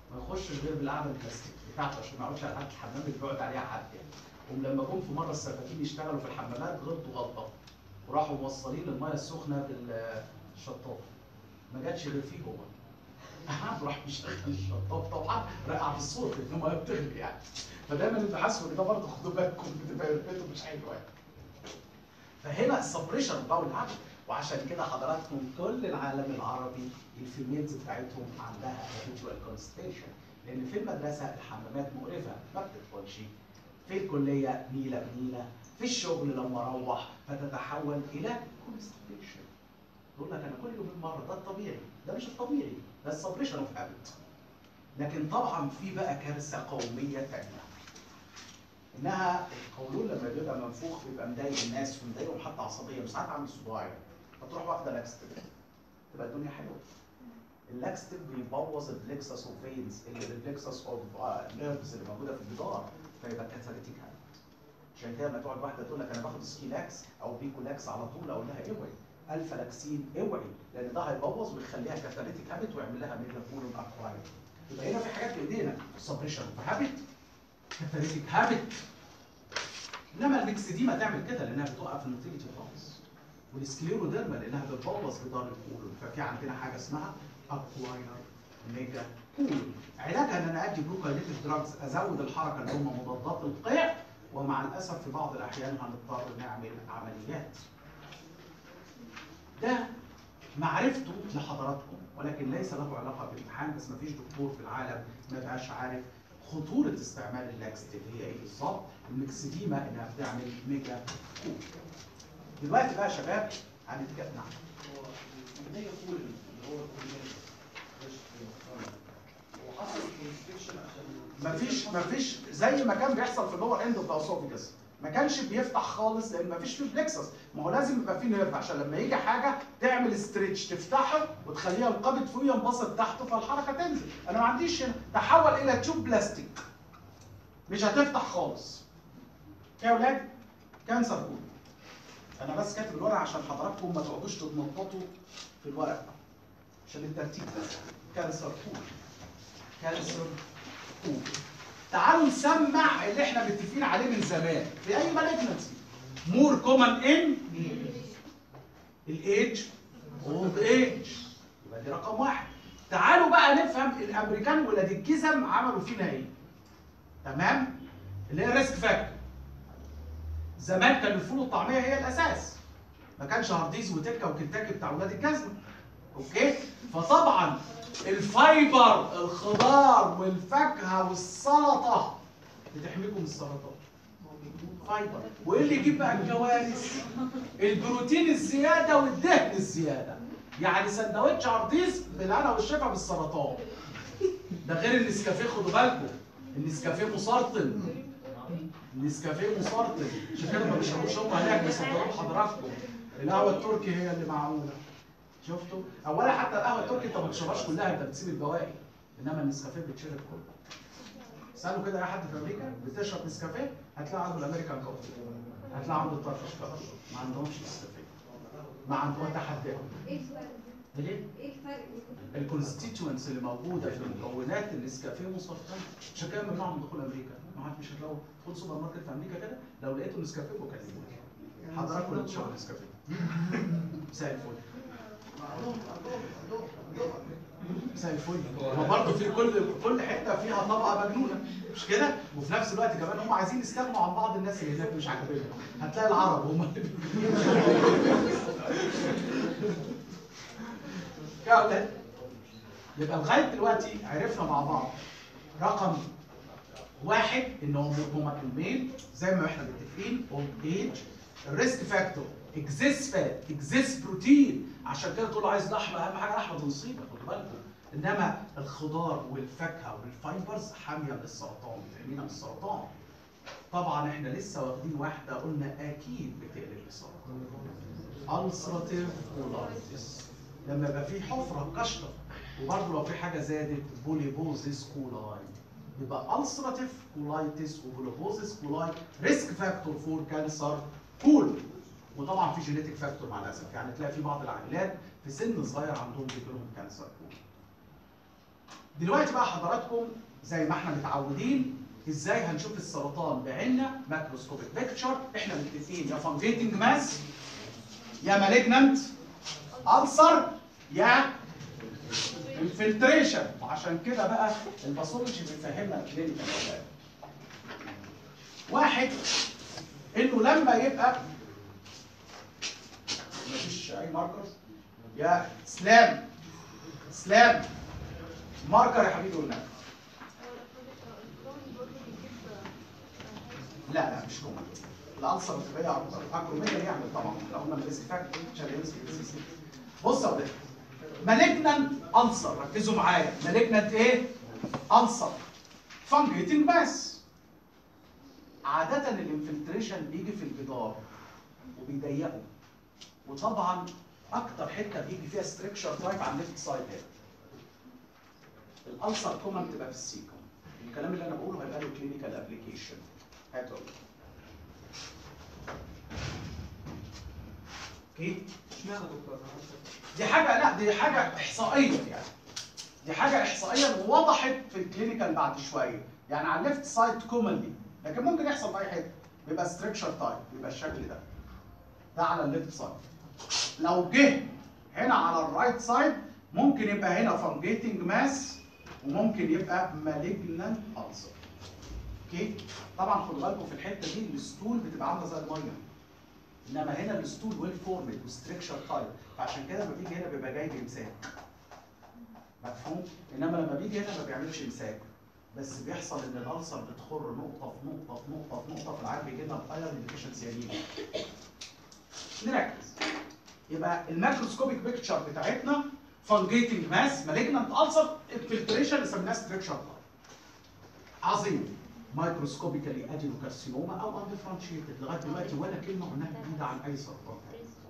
ما يخش غير بالقعده البلاستيك بتاعته عشان ما يقعدش على قعده الحمام اللي بيقعد عليها حد يعني. ولما جم في مره السفاكين يشتغلوا في الحمامات غلطوا غلطه وراحوا موصلين الميه السخنه بالشطاف. ما جاتش غير فيه هو. راح يشتغل الشطاف طبعا رقع في الصوت لان الميه بتغلي يعني. فدايما اللي حاسوا ان ده برضه خدوا بالكم بتبقى ريحته مش حلوه يعني. فهنا السبريشن باول عمل، وعشان كده حضراتكم كل العالم العربي الفيميلز بتاعتهم عندها هابيتوال كونستيشن، لان في المدرسه الحمامات مقرفه ما بتدخلش، في الكليه نيله بنيله، في الشغل لما اروح فتتحول الى كونستيشن. يقول لك انا كل يومين مره، ده الطبيعي، ده مش الطبيعي، ده السبريشن اوف هابت. لكن طبعا في بقى كارثه قوميه ثانيه، انها القولون لما بيبقى منفوخ بيبقى مضايق الناس ومضايقهم حتى عصبيا وساعات عامل صباعي، فتروح واخده لاكستيف تبقى الدنيا حلوه. اللاكستيف بيبوظ البلكسس اوف فينز اللي البلكسس اوف نيرفز اللي موجوده في الجدار، فيبقى كاتاليتيك هابت. عشان كده لما تقعد واحده تقول لك انا باخد سكيلاكس او بيكولاكس على طول، اقول لها اوعي الفا لاكسين اوعي، لان ده هيبوظ ويخليها كاتاليتيك هابت ويعمل لها ميجا كولون اكواير. يبقى هنا في حاجات في ايدينا، سبريشن هابت، كاتاليتيك هابت. انما الميكسديما تعمل كده لانها بتوقف النوتيليتي خالص، والسكليروديرما لانها بتبوظ جدار الكولون. ففي عندنا حاجه اسمها اكواير ميجا كولون. علاجها ان انا ادي بروكاينيتيك دراجز ازود الحركه اللي هم مضادات القيع، ومع الاسف في بعض الاحيان هنضطر نعمل عمليات. ده معرفته لحضراتكم، ولكن ليس له علاقه بالامتحان. بس مفيش دكتور في العالم ما بقاش عارف خطوره استعمال اللاكستيف هي ايه بالظبط. الميكسديما انها بتعمل ميجا كولون. دلوقتي بقى يا شباب هنتكلم عن الميجا كولون اللي هو هو حصل كونستريكشن عشان مفيش مفيش زي ما كان بيحصل في اللور اند اوف ذا اسوفيجاس، ما كانش بيفتح خالص لان مفيش فيه بلكسس. ما هو لازم يبقى فيه نيرف عشان لما يجي حاجه تعمل ستريتش تفتحه وتخليها القابض فوق ينبسط تحته فالحركه تنزل. انا ما عنديش هنا، تحول الى تيوب بلاستيك مش هتفتح خالص. يا اولاد كانسر كول. انا بس كاتب الورقه عشان حضراتكم ما تقعدوش تتنططوا في الورق عشان الترتيب بس. كانسر كول، كانسر كول. تعالوا نسمع اللي احنا متفقين عليه من زمان في اي مالجنسي. مور كومن ان الايدج اولد ايج، يبقى دي رقم واحد. تعالوا بقى نفهم الامريكان ولاد الجزم عملوا فينا ايه. تمام؟ اللي هي ريسك فاكتور. زمان كان الفول والطعميه هي الاساس، ما كانش هارديز وتكه وكنتاكي بتاع ولاد الجزمه. اوكي؟ فطبعا الفايبر، الخضار والفاكهه والسلطه بتحميكم من السرطان. فايبر. وايه اللي يجيب بقى الكوارث؟ البروتين الزياده والدهن الزياده. يعني سندوتش عرضيز بالهنا والشفا بالسرطان. ده غير النسكافيه، خدوا بالكم النسكافيه مسرطن. النسكافيه مسرطن، عشان كده ما بيشربوش هم هناك بيصدروه لحضراتكم. القهوه التركي هي اللي معموله. شفتوا؟ اولا حتى القهوه التركي انت ما بتشربهاش كلها، انت بتسيب البواقي. انما النسكافيه بتشرب كله. سالوا كده اي حد في امريكا بتشرب نسكافيه هتلاقي عنده الامريكان كوفي، هتلاقي عنده التركش كوفي. ما عندهمش نسكافيه، ما عندهم تحديهم. ايه الفرق؟ ليه؟ ايه الفرق؟ الكونستيتوينتس اللي موجوده في مكونات النسكافيه مسرطنه، عشان كده ممنوع من دخول امريكا. ما حد مش هتلاقوا تدخل سوبر ماركت في امريكا كده لو لقيتوا نسكافيه بكلموني. حضراتكم اللي بتشربوا نسكافيه. مساء الفل. مساء الفل. هو برضه في كل كل حته فيها طبقه مجنونه مش كده؟ وفي نفس الوقت كمان هم عايزين يستغنوا عن بعض الناس اللي هناك مش عاجبينهم. هتلاقي العرب هم اللي يا اولاد. يبقى لغايه دلوقتي عرفنا مع بعض رقم واحد ان هم هما المين زي ما احنا متفقين اولد ايج، الريسك فاكتور اكزيست فات اكزيست بروتين. عشان كده تقول له عايز لحمه، اهم حاجه لحمه مصيبه خدوا بالكم. انما الخضار والفاكهه والفايبرز حاميه من السرطان، بتحمينا من السرطان. طبعا احنا لسه واخدين واحده قلنا اكيد بتقلب السرطان، ألسراتيف كولايتس. لما يبقى في حفره قشطه، وبرضه لو في حاجه زادت بوليبوزيس كولاي، يبقى ألسراتيف كولايتس وبوليبوزيس كولاي ريسك فاكتور فور كانسر كول. وطبعا في جينيتك فاكتور مع الاسف، يعني تلاقي في بعض العائلات في سن صغير عندهم بيجي لهم كانسر كول. دلوقتي بقى حضراتكم زي ما احنا متعودين ازاي هنشوف السرطان بعيننا ماكروسكوبيك بيكتشر. احنا متفقين يا فانجيتنج ماس يا مالجنانت ألسر يا انفلتريشن. وعشان كده بقى الباثولوجي بيفهمنا الكلينيكال اولاد. واحد انه لما يبقى مفيش اي ماركر يا اسلام اسلام ماركر يا حبيبي والنبي. لا لا مش كومن. الالسر بتبقى اكروميه يعمل طبعا لو قلنا الاستفاك بص يا ولاد مالجنانت ألسر ركزوا معايا مالجنانت ايه؟ ألسر فانجيتنج ماس. عادة الانفلتريشن بيجي في الجدار وبيضيقه وطبعا اكتر حته بيجي فيها ستركشر تايب على الليفت سايد هنا. الألسر كومن بتبقى في السيكم. الكلام اللي انا بقوله هيبقى له كلينيكال ابلكيشن. هاتوا اوكي؟ اشمعنى دكتور؟ دي حاجه لا دي حاجه احصائيه يعني. دي حاجه احصائيه ووضحت في الكلينيكال بعد شويه. يعني على الليفت سايد كومنلي لكن ممكن يحصل في اي حته بيبقى ستركشر تايب بيبقى الشكل ده. ده على الليفت سايد. لو جه هنا على الرايت سايد ممكن يبقى هنا فانجيتنج ماس وممكن يبقى مالجنانت ألسر. اوكي؟ طبعا خدوا بالكم في الحته دي الستول بتبقى عامله زي الميه. انما هنا الستول ويل فورمد وستركشر تايب فعشان كده لما بيجي هنا بيبقى جاي بامساك. مفهوم؟ انما لما بيجي هنا ما بيعملش امساك بس بيحصل ان الالسر بتخر نقطه في نقطه في نقطه في نقطه في العيان بيجي لنا بايرن ديفيشنسي انيميا. نركز. يبقى الماكروسكوبيك بيكتشر بتاعتنا فانجيتنج ماس مالجنانت ألسر انفلتريشن اللي سميناها ستركشر تايب. عظيم. مايكروسكوبيكالي ادينوكارسينوما او اندفرنشيتد لغايه دلوقتي ولا كلمه قلناها جديده عن اي سرطان.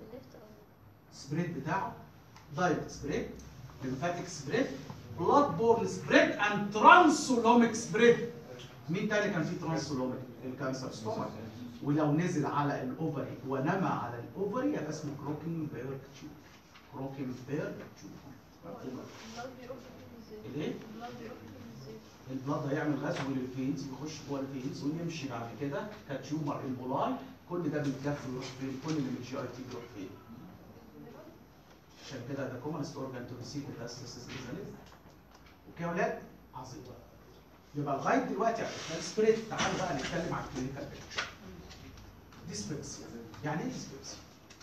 سبريد بتاعه دايركت سبريد ليمفاتيك سبريد بلاد بورن سبريد اند ترانسولوميك سبريد. مين تاني كان فيه ترانسولوميك؟ الكانسر ستومك. ولو نزل على الاوفري ونما على الاوفري يبقى اسمه كروكين بيرج تيوب. كروكين بيرج تيوب. الايه؟ البلاد هيعمل غزو للفينز يخش جوه الفينز ويمشي بعد كده كتيومر امبولاي. كل ده بيتجف ويروح فين؟ كل اللي من الجي اي تي بيروح فين؟ عشان كده ده كومنست اورجان تو ريسيف ميتاستاسيس ليزاليز. اوكي يا ولاد؟ عظيم. يبقى لغايه دلوقتي عرفنا السبريد. تعالوا بقى نتكلم عن الكلينيكال بيكتشر. ديسبيبسيا. يعني ايه ديسبيبسيا؟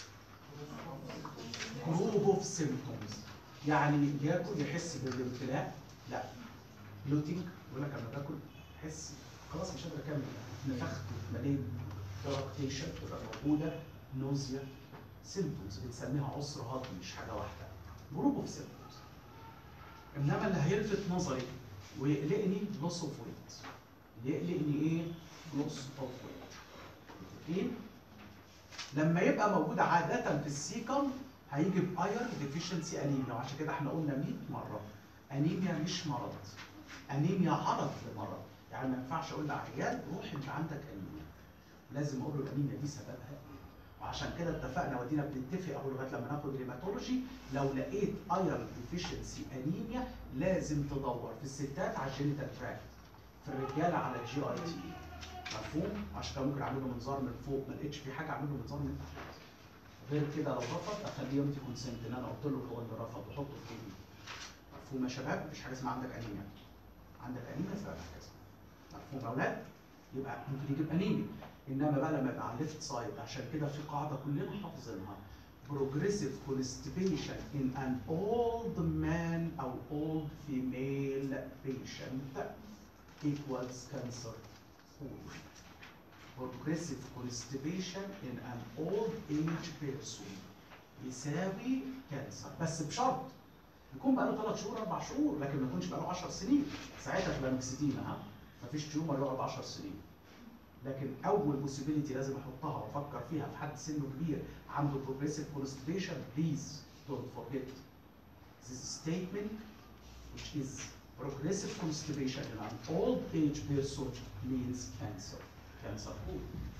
جروب اوف سيمبتومز. يعني ياكل يحس بالامتلاء؟ لا. بلوتينج يقول لك انا باكل احس خلاص مش قادر اكمل نفخت مليت تراكتيشن تبقى موجوده نوزيا سيمبتومز بنسميها عسر هضمي مش حاجه واحده. جروب اوف سيمبتومز. انما اللي هيلفت نظري ويقلقني لوس اوف ويت. يقلقني ايه؟ لوس اوف ويت. متفقين؟ لما يبقى موجود عاده في السيكم هيجي بايرن ديفيشنسي انيميا وعشان كده احنا قلنا مية مره انيميا مش مرض. انيميا عرض لمرض. يعني ما ينفعش اقول لعيال روح انت عندك انيميا. لازم اقول له الانيميا دي سببها ايه؟ وعشان كده اتفقنا ودينا بنتفق اهو لغايه لما ناخد هيماتولوجي لو لقيت ايرن ديفيشنسي انيميا لازم تدور في الستات على الجينيتال تراكت في الرجاله على الجي اي تي. مفهوم؟ عشان كده ممكن اعمل له منظار من فوق ما لقيتش في حاجه اعمل له منظار من تحت. غير كده لو رفض اخليه يمضي كونسنت ان انا قلت له هو اللي رفض وحطه في ايدي. مفهوم يا شباب؟ مفيش حاجه اسمها عندك انيميا. عندك انيميا سببها كذا. مفهوم يا اولاد؟ يبقى ممكن يجيب انيميا. انما بقى لما يبقى على الليفت سايد عشان كده في قاعده كلنا حافظينها progressive constipation in an old man او old female patient equals cancer. progressive constipation in an old age person يساوي كانسر بس بشرط يكون بقى له ثلاث شهور اربع شهور لكن ما يكونش بقى له عشر سنين. ساعتها تبقى مكسدين ها مفيش تيومر يقعد عشر سنين. لكن اول بوسيبيليتي لازم احطها وافكر فيها في حد سنه كبير عنده بروجريسيف كونستيبيشن بليز دونت فورجيت this statement which is progressive constipation in an old age person means cancer. cancer who?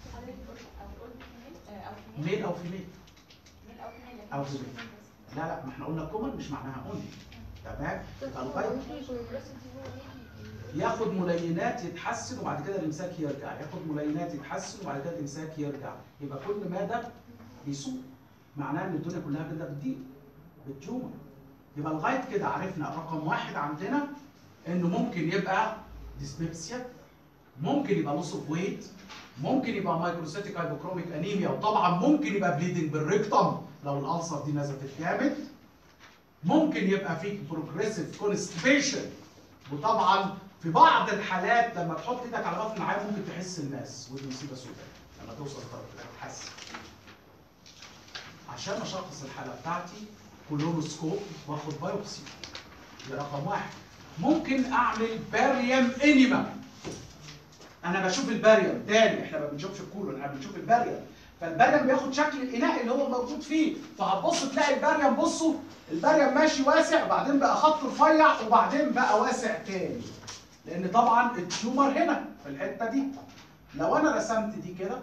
ميل او فيميل. او فيميل. لا لا ما احنا قلنا كومن مش معناها اونلي. تمام؟ يبقى ممكن لغايه يكون ياخد ملينات يتحسن وبعد كده الامساك يرجع، ياخد ملينات يتحسن وبعد كده الامساك يرجع، يبقى كل ماده بيسوق، معناه ان الدنيا كلها كده بتضيق بالتيومر. يبقى لغايه كده عرفنا رقم واحد عندنا انه ممكن يبقى ديسبيبسيا، ممكن يبقى لوس اوف ويت، ممكن يبقى مايكروسيتيك هايبوكروميك انيميا، وطبعا ممكن يبقى بليدنج بالريكتم لو الالسر دي نزفت جامد، ممكن يبقى فيك بروجريسيف كونستيبيشن، وطبعا في بعض الحالات لما تحط ايدك على بطن العيان ممكن تحس الماس ودي مصيبه سوداء لما توصل لدرجه تحس. عشان اشخص الحاله بتاعتي كولونوسكوب واخد بايوبسي، ده رقم واحد. ممكن اعمل باريوم انيما، انا بشوف الباريوم تاني، احنا ما بنشوفش الكولون، احنا بنشوف الباريوم، فالباريوم بياخد شكل الاناء اللي هو موجود فيه، فهتبص تلاقي الباريوم، بصوا الباريوم ماشي واسع وبعدين بقى خط رفيع وبعدين بقى واسع تاني، لان طبعا التيومر هنا في الحته دي. لو انا رسمت دي كده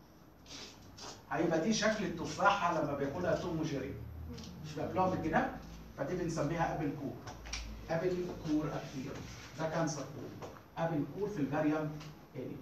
هيبقى دي شكل التفاحه لما بياكلها توم وجيري، مش بياكلوها بالجناب، فدي بنسميها ابل كور. ابل كور اكتير، ده كانسر كور، ابل كور في الباريوم اني.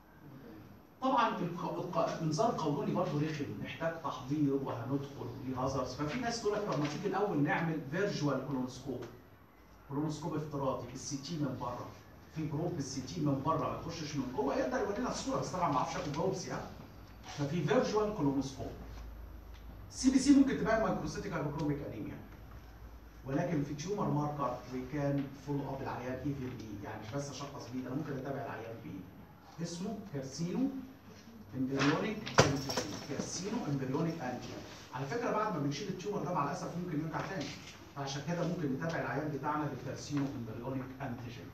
طبعا المنظار القولوني برضه رخم، محتاج تحضير وهندخل ليه هازارds، ففي ناس تقول لك طب ما تيجي الاول نعمل فيرجوال كولونوسكوب، كولونوسكوب افتراضي بالسي تي من بره، في بروب بالسي تي من بره ما تخشش من جوه، يقدر يورينا الصوره، بس طبعا ما اعرفش اخد بروبس يعني. ففي فيرجوال كولونوسكوب. سي بي سي ممكن تبقى مايكروسيتيك هايبوكروميك انيميا، ولكن في تيومر ماركر وي كان فولو اب العيان ايفنلي، يعني مش بس اشخص بيه، انا ممكن اتابع العيان بيه. اسمه كارسينو امبريونيك انتيجين، كارسينو امبريونيك انتيجين. على فكره بعد ما بنشيل التيومر ده مع الاسف ممكن يرجع تاني، فعشان كده ممكن نتابع العيان بتاعنا بالكارسينو امبريونيك انتيجين.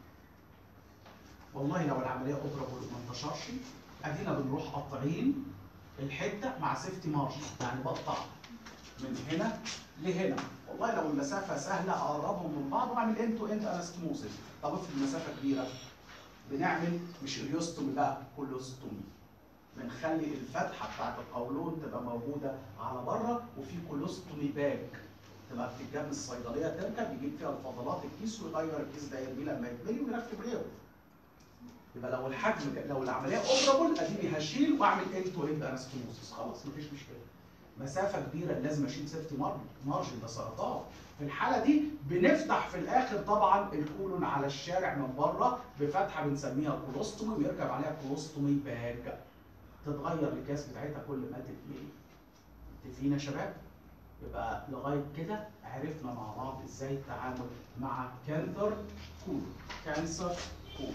والله لو العمليه اوبرابل ما انتشرش، ادينا بنروح قاطعين الحته مع سيفتي مارجن، يعني بقطع من هنا لهنا. والله لو المسافه سهله اقربهم من بعض واعمل اند تو اند انستموزيس. طب افرض المسافه كبيره، بنعمل مش اريوستومي بقى، كولوستومي. بنخلي الفتحه بتاعت القولون تبقى موجوده على بره، وفي كولوستومي باج تبقى بتتجاب من الصيدليه، تركب يجيب فيها الفضلات الكيس ويغير الكيس ده يرميه لما يتملي ويركب غيره. يبقى لو الحجم لو العمليه اوبرابل اديني هشيل واعمل اند تو اند انستموزيس، خلاص مفيش مشكله. مسافه كبيره لازم اشيل سيفتي مارجن، ده سرطان. في الحاله دي بنفتح في الاخر طبعا الكولون على الشارع من بره بفتحه بنسميها كولوستومي، ويركب عليها كولوستومي باج، تتغير الاكياس بتاعتها كل ما تتملي. متفقين يا شباب؟ يبقى لغايه كده عرفنا مع بعض ازاي التعامل مع كانسر كولون. كانسر كولون.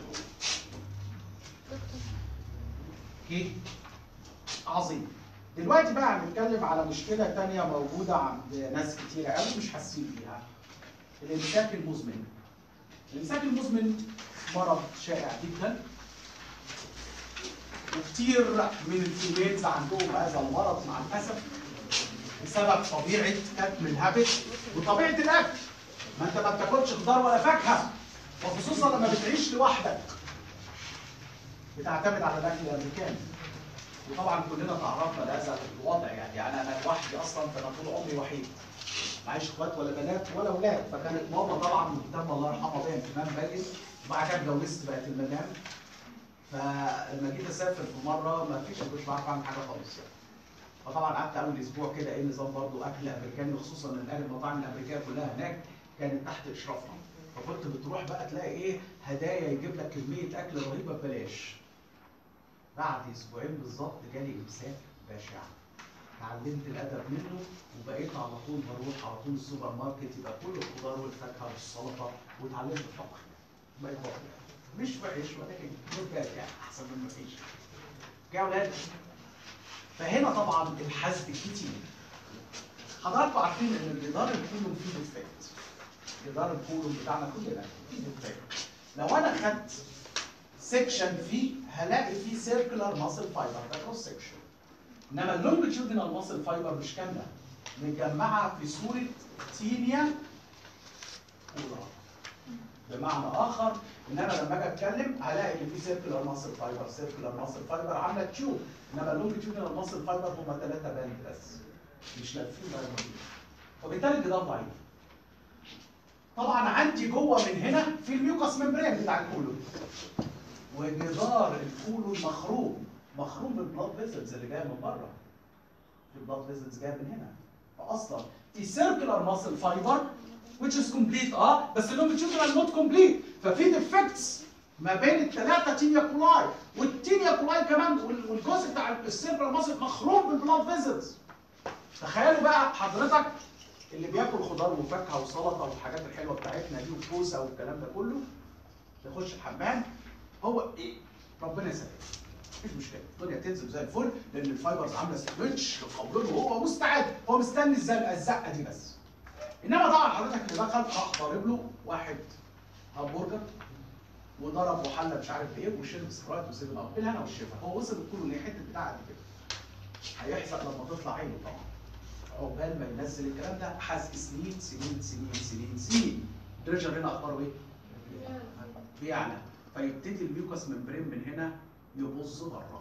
اوكي؟ عظيم. دلوقتي بقى هنتكلم على مشكله ثانيه موجوده عند ناس كتيره قوي مش حاسين بيها. الامساك المزمن. الامساك المزمن مرض شائع جدا، وكتير من الفيميلز عندهم هذا المرض مع الاسف بسبب طبيعه اكل الهابت وطبيعه الاكل. ما انت ما بتاكلش خضار ولا فاكهه، وخصوصا لما بتعيش لوحدك بتعتمد على الاكل الامريكاني. وطبعا كلنا تعرضنا لهذا الوضع، يعني يعني انا لوحدي اصلا، فانا طول عمري وحيد، معيش اخوات ولا بنات ولا اولاد، فكانت ماما طبعا مهتمه الله يرحمها بيا اهتمام باين، وبعد كده اتجوزت بقت المدام. فلما جيت اسافر في مره ما فيش، ما كنتش بعرف اعمل حاجه خالص يعني. فطبعا قعدت اول اسبوع كده ايه نظام برضه اكل امريكاني، وخصوصا ان المطاعم الامريكيه كلها هناك كانت تحت اشرافنا، فكنت بتروح بقى تلاقي ايه هدايا، يجيب لك كميه اكل رهيبه ببلاش. بعد اسبوعين بالظبط جالي امساك بشع، اتعلمت الادب منه وبقيت على طول بروح على طول السوبر ماركت يبقى كل الخضار والفاكهه والسلطه، واتعلمت الطبخ. بقيت بطبخ مش وحش ولكن نوت يعني احسن من ما فيش. يا اولاد، فهنا طبعا الحسب كتير. حضراتكم عارفين ان الجدار الكولون فيه ديفكت. جدار الكولون بتاعنا كلنا فيه ديفكت. لو انا خدت سيكشن فيه هلاقي فيه سيركلر ماسل فايبر، ده كروس سيكشن. انما اللونجيتيودينال ماسل فايبر مش كامله، متجمعه في صوره تينيا كولار. بمعنى اخر ان انا لما اجي اتكلم هلاقي ان في سيركلر ماسل فايبر، سيركلر ماسل فايبر عامله تيوب، انما اللونجيتيودينال ماسل فايبر هم ثلاثه باند بس، مش لافين ولا موجودين. وبالتالي الجدار ضعيف. طبعا عندي جوه من هنا في الميوكس ممبرين بتاع الكولون، وجدار الكولون مخروم مخروم بالبلاد فيزلز اللي جايه من بره. البلاد فيزلز جايه من هنا، فاصلا في سيركلر ماسل فايبر which is complete اه بس اللونجيتيودنال نوت كومبليت، ففي ديفكتس ما بين الثلاثه تينيا كولاي، والتينيا كولاي كمان والجزء بتاع السيركلر ماسل مخروم بالبلاد فيزلز. تخيلوا بقى حضرتك اللي بياكل خضار وفاكهه وسلطه والحاجات الحلوه بتاعتنا دي وكوسه والكلام ده كله، يخش الحمام هو ايه؟ ربنا يسلمك. مفيش مشكله، الدنيا تنزل زي الفل لان الفايبرز عامله سندوتش للقولون وهو مستعد، هو مستني الزنقه الزقه دي بس. انما طبعا حضرتك اللي دخل راح ضارب له واحد همبرجر وضرب وحله مش عارف ايه وشرب سبرايت وسيفن اب بالهنا والشفا، هو وصل الكل ان حته بتاع قد كده. هيحزق لما تطلع عينه طبعا. عقبال ما ينزل الكلام ده حزق سنين سنين سنين سنين سنين. الدرجر هنا اخباره ايه؟ بيعلى، فيبتدي الميوكس ممبرين من هنا يبص بره.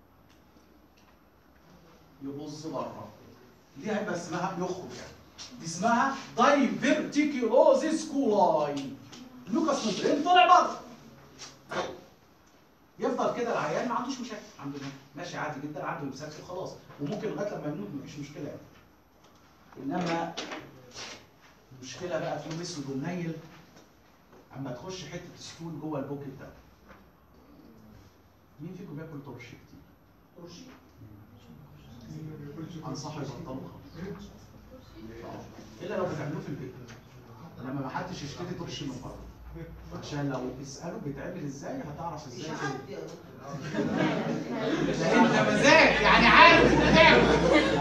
يبص بره. دي هيبقى اسمها يخرج يعني. دي اسمها دايفرتيكيولوزيس كولاي. الميوكس ممبرين طلع بره. يفضل كده العيان ما عندوش مشاكل، عنده ماشي عادي جدا، عنده امساك وخلاص، وممكن لغايه لما يموت مفيش مشكله يعني. انما المشكله بقى في مسود والنيل اما تخش حته ستول جوه البوكيت ده. مين فيكم بياكل ترش كتير؟ ترش؟ انصحه يبطلوا خالص. الا لو بتعملوه في البيت. لما ما حدش يشتري ترش من بره. عشان لو اسالوا بيتعمل ازاي هتعرف ازاي كده. انت مزاج يعني عارف تعمل.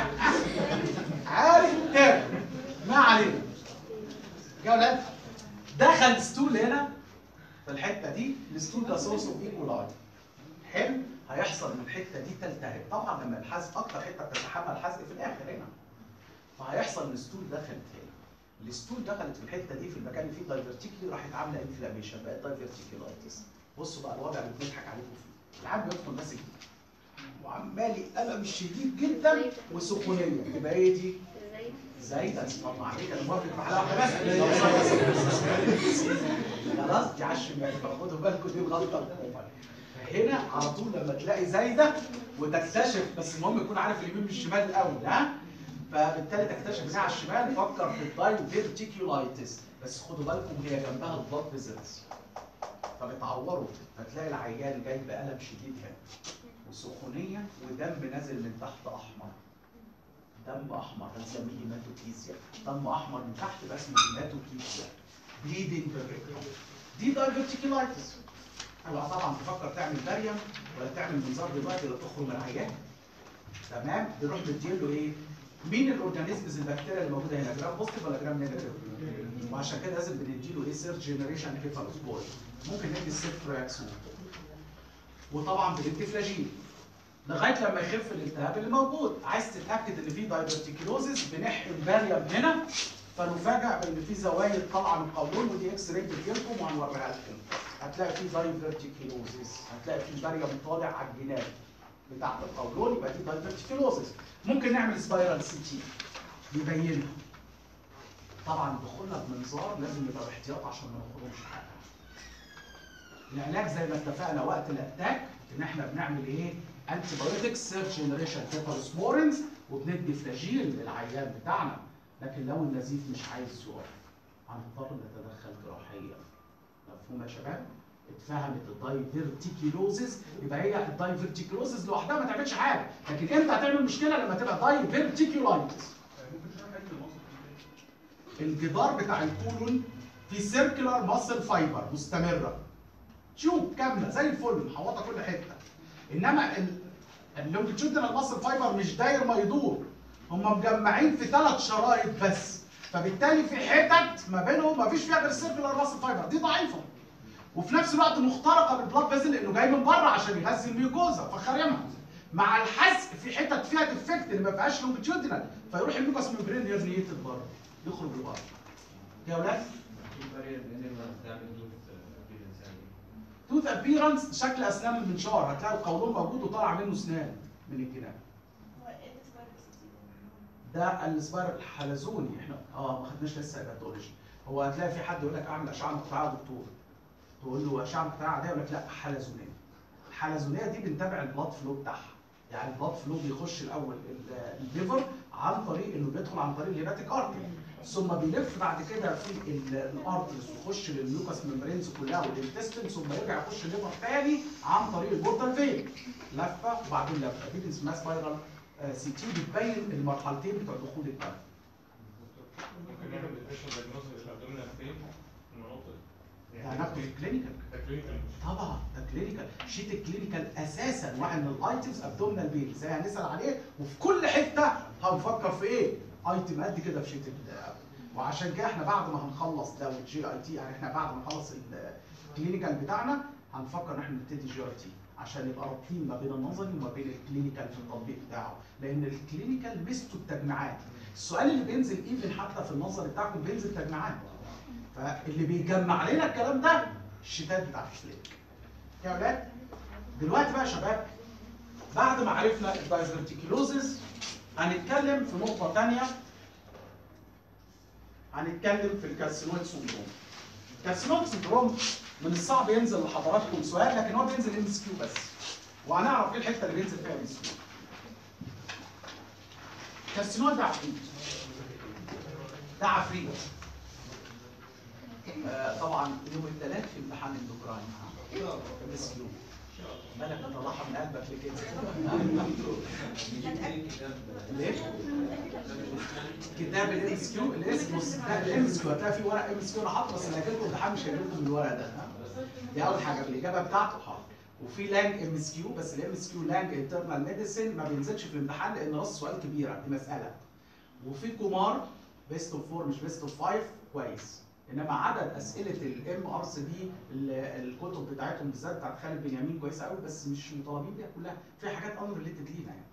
عارف تعمل. ما علينا. يا ولاد دخل ستول هنا في الحته دي، الستول ده سورس اوف ايكولاي. حلو؟ هيحصل ان الحته دي تلتهب، طبعا لما الحزق اكتر حته بتتحمل الحزق في الاخر هنا. فهيحصل ان الستول دخل تاني. الستول دخلت في الحته دي في المكان اللي فيه دايفرتيكلي راحت عامله انفلاميشن بقت دايفرتيكولايتس. بصوا بقى الوضع اللي بنضحك عليكم فيه. العيان بيدخل ماسك وعمال الم شديد جدا وسخونيه، يبقى ايه دي؟ زايده. اسمع عليك انا موافق على حاجه بس خلاص دي على الشمال، فخدوا بالكم دي الغلطه. هنا على طول لما تلاقي زايده وتكتشف، بس المهم يكون عارف اليمين من الشمال الاول ها، فبالتالي تكتشف انها على الشمال فكر في الدايفرتيكولايتس، بس خدوا بالكم هي جنبها البلاد فيزلز فبتعوروا، فتلاقي العيان جاي بألم شديد هنا وسخونيه ودم نازل من تحت احمر. دم احمر هنسميه هيماتوكيزيا، دم احمر من تحت يبقى اسمه هيماتوكيزيا. بليدنج دي دايفرتيكولايتس. اوعى طبعا تفكر تعمل باريوم ولا تعمل منظار دلوقتي ولا تخرج من العيان. تمام؟ بنروح مديله ايه؟ مين الاورجانيزمز البكتيريا اللي موجوده هنا؟ جرام بوزيتيف ولا جرام نيجاتيف؟ وعشان كده لازم بنديله ايه؟ سيرت جنريشن كيفالوسبور. ممكن ندي السيترياكسون. وطبعا بندي فلاجين. لغايه لما يخف الالتهاب اللي موجود. عايز تتاكد ان في دايفرتيكيلوزيس بنحقن باريوم هنا فنفاجئ بان في زوايد طالعه من القولون، ودي اكس راي بتجيلكم وهنوريها لكم. هتلاقي في دايفرتيكيلوزيس، هتلاقي في باريوم طالع على الجناب بتاعت القولون، يبقى دي دايفرتيكيلوزيس. ممكن نعمل سبايرال سي تي يبينها. طبعا دخولنا بمنظار لازم يبقى باحتياط عشان ما نخرجش حاجه. العلاج زي ما اتفقنا وقت الاتاك ان احنا بنعمل ايه؟ انتي بايوتكس سيرت جنريشن كيفالوسبورينز وبندي فلاجيل للعيان بتاعنا، لكن لو النزيف مش عايز يقف هنضطر نتدخل جراحيا. مفهوم يا شباب؟ اتفهمت الدايفرتيكيلوزيس، يبقى هي الدايفرتيكيلوزيس لوحدها ما تعملش حاجه، لكن امتى هتعمل مشكله؟ لما تبقى دايفرتيكيولايتس. الجدار بتاع الكولون في سيركلر ماسل فايبر مستمره. تيوب كامله زي الفل محوطه كل حته. انما اللونجيتيودنال ماسل فايبر مش داير ما يدور، هم مجمعين في ثلاث شرايط بس، فبالتالي في حتت ما بينهم ما فيش فيها غير السيركلر ماسل فايبر، دي ضعيفه. وفي نفس الوقت مخترقه بالبلاد فيزل لانه جاي من بره عشان يغذي الميوكوزا فخارمها. مع الحزق في حتت فيها ديفكت اللي ما فيهاش لونجيتيودنال فيروح الميوكوس ممبرين هيرنيتد بره، يخرج لبره. يا ولاد؟ توث ابيرنس شكل اسنان المنشار، هتلاقي القولون موجود وطالع منه اسنان من الجناب. هو ايه السبايرال سي تي؟ ده السبايرال الحلزوني، احنا اه ما خدناش لسه هيباتولوجي. هو هتلاقي في حد يقول لك اعمل اشعه مقطعيه يا دكتور، تقول له اشعه مقطعيه عاديه يقول لك لا حلزونيه. الحلزونيه دي بنتابع البلاد فلو بتاعها، يعني البلاد فلو بيخش الاول الليفر عن طريق انه بيدخل عن طريق الهيباتيك ارتري، ثم بيلف بعد كده في الارتريز ويخش للميوكاس ممبرينز كلها والانتستين، ثم يرجع يخش الليفر تاني عن طريق البورتال فين. لفه وبعدين لفه، دي اسمها سبايرال سي تي، بتبين المرحلتين بتوع دخول الدم. ممكن نعمل ديفيشن دايجنوز للابدومينال فين المناطق يعني هناخده في الكلينيكال. ده كلينيكال مش طبعا ده كلينيكال، شيت الكلينيكال اساسا واحد من الايتمز ابدومينال بين، زي هنسال عليه وفي كل حته هنفكر في ايه؟ ايتم قد كده في شيت ال- وعشان كده احنا بعد ما هنخلص ده والجي اي تي، يعني احنا بعد ما نخلص الكلينيكال بتاعنا هنفكر ان احنا نبتدي جي اي تي عشان يبقى رابطين ما بين النظري وما بين الكلينيكال في التطبيق بتاعه، لان الكلينيكال ميزته التجميعات. السؤال اللي بينزل ايفن حتى في النظري بتاعكم بينزل تجميعات، فاللي بيجمع لنا الكلام ده الشتات بتاعت الكلينيك. يا ولاد دلوقتي بقى يا شباب، بعد ما عرفنا الدايفرتيكيلوزز هنتكلم في نقطة تانية، هنتكلم في الكارسينويد سندروم. الكارسينويد سندروم من الصعب ينزل لحضراتكم سؤال، لكن هو بينزل ام اس كيو بس، وهنعرف ايه الحتة اللي بينزل فيها ام اس كيو. الكارسينويد ده عفريت، ده عفريت. آه طبعا يوم الثلاث في امتحان الاندوكراين ام اس كيو. مالك تطلعها من قلبك لكده؟ ليه؟ كتاب الام اس كيو الاسم بص، ده الام اس كيو هتلاقي فيه ورق ام اس كيو انا حاطه، بس اللي هجيب لكم امتحان مش هجيب لكم الورق ده. دي اول حاجه، بالاجابه بتاعته حاضر. وفي لانج ام اس كيو، بس الام اس كيو لانج انترنال ميديسن ما بينزلش في الامتحان لان راس سؤال كبيره دي مساله. وفي كومار بيست اوف فور مش بيست اوف فايف كويس. انما عدد اسئله الام ار سي بي الكتب بتاعتهم بالذات بتاعت خالد بنيامين كويسه قوي، بس مش مطالبين بيها كلها، في حاجات ان ريليتد لينا يعني.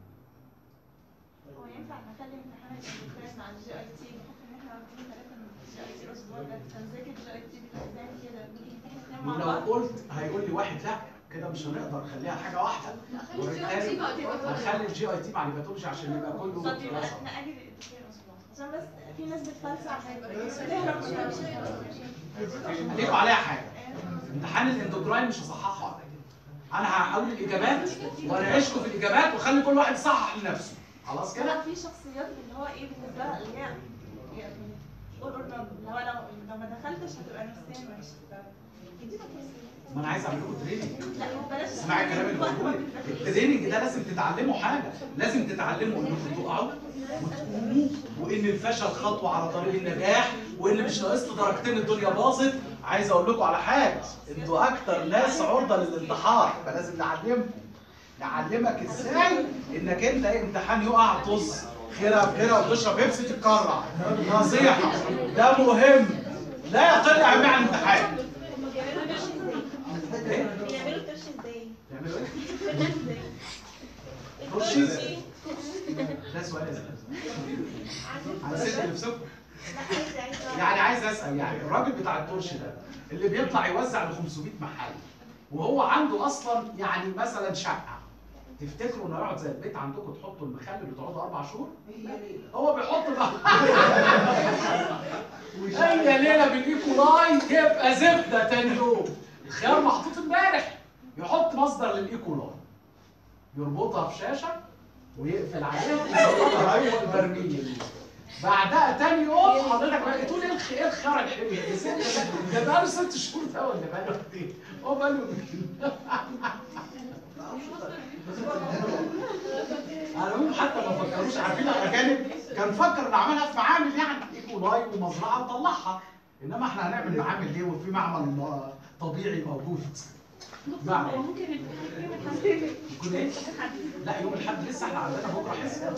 هو ينفع نخلي امتحان الاندوكراين مع الجي اي تي بحكم ان احنا واخدين ثلاثه من الجي اي تي الاسبوع ده، فنذاكر الجي اي تي بالاسبوع كده ونيجي نمتحن اثنين مع ولو بعض؟ قلت هيقول لي واحد لا كده مش هنقدر نخليها حاجه واحده، وبالتالي هخلي الجي اي تي مع الهيباتولوجي عشان يبقى كله طب يبقى دراسه. نأجل الاثنين اسبوع عشان بس في ناس بتفلسع تهرب من هديكوا عليها حاجه، امتحان الاندوكراين مش هصححه، انا هقول الاجابات واناقشكم في الاجابات واخلي كل واحد يصحح لنفسه، خلاص كده؟ كده في شخصيات اللي هو ايه بالنسبه لها اللي هي يعني قول قول اللي هو لو لو ما دخلتش هتبقى نفسيا وحشه. ما انا عايز اعمل لكم تريننج. لا بلاش اسمعي الكلام اللي بقوله، التريننج ده لازم تتعلموا حاجه، لازم تتعلموا انكم تقعوا وتقوموا، وان الفشل خطوه على طريق النجاح، وان مش ناقص درجتين الدنيا باظت. عايز اقول لكم على حاجه، انتوا اكتر ناس عرضه للانتحار، فلازم نعلمكم، نعلمك ازاي انك انت ايه امتحان يقع طز خيرها في خيرها وتشرب بيبسي تتكرع. نصيحه ده مهم، لا يقل اهميه عن الامتحان. بيعملوا الترش ازاي؟ بيعملوا ايه؟ ازاي؟ ترشي؟ ده سؤال لازم. هنسد نفسكم. لا عايزه عايزه يعني عايز اسال، يعني الراجل بتاع الترش ده اللي بيطلع يوزع ل خمسمية محل وهو عنده اصلا يعني مثلا شقه، تفتكروا انه يقعد زي البيت عندكم تحطوا المخلل وتقعدوا اربع شهور؟ هو بيحط بقى هي ليله بالايكولاي يبقى زبده تاني يوم. الخيار محطوط امبارح، يحط مصدر للايكولاي يربطها في شاشه ويقفل عليها ويظبطها ايوه البرميل. بعدها تاني يوم حضرتك بقى تقول ايه الخ- ايه الخيار الحلو ده؟ ده بقاله ست شهور ده ولا بقاله قد ايه؟ هو بقاله على العموم حتى ما فكروش، عارفين الاجانب كان فكر ان عملها في معامل يعني ايكولاي ومزرعه وطلعها، انما احنا هنعمل معامل ليه وفي معمل طبيعي موجود. معمل ممكن الامتحان يكون ايه؟ لا يوم الاحد لسه احنا عندنا بكره حصه.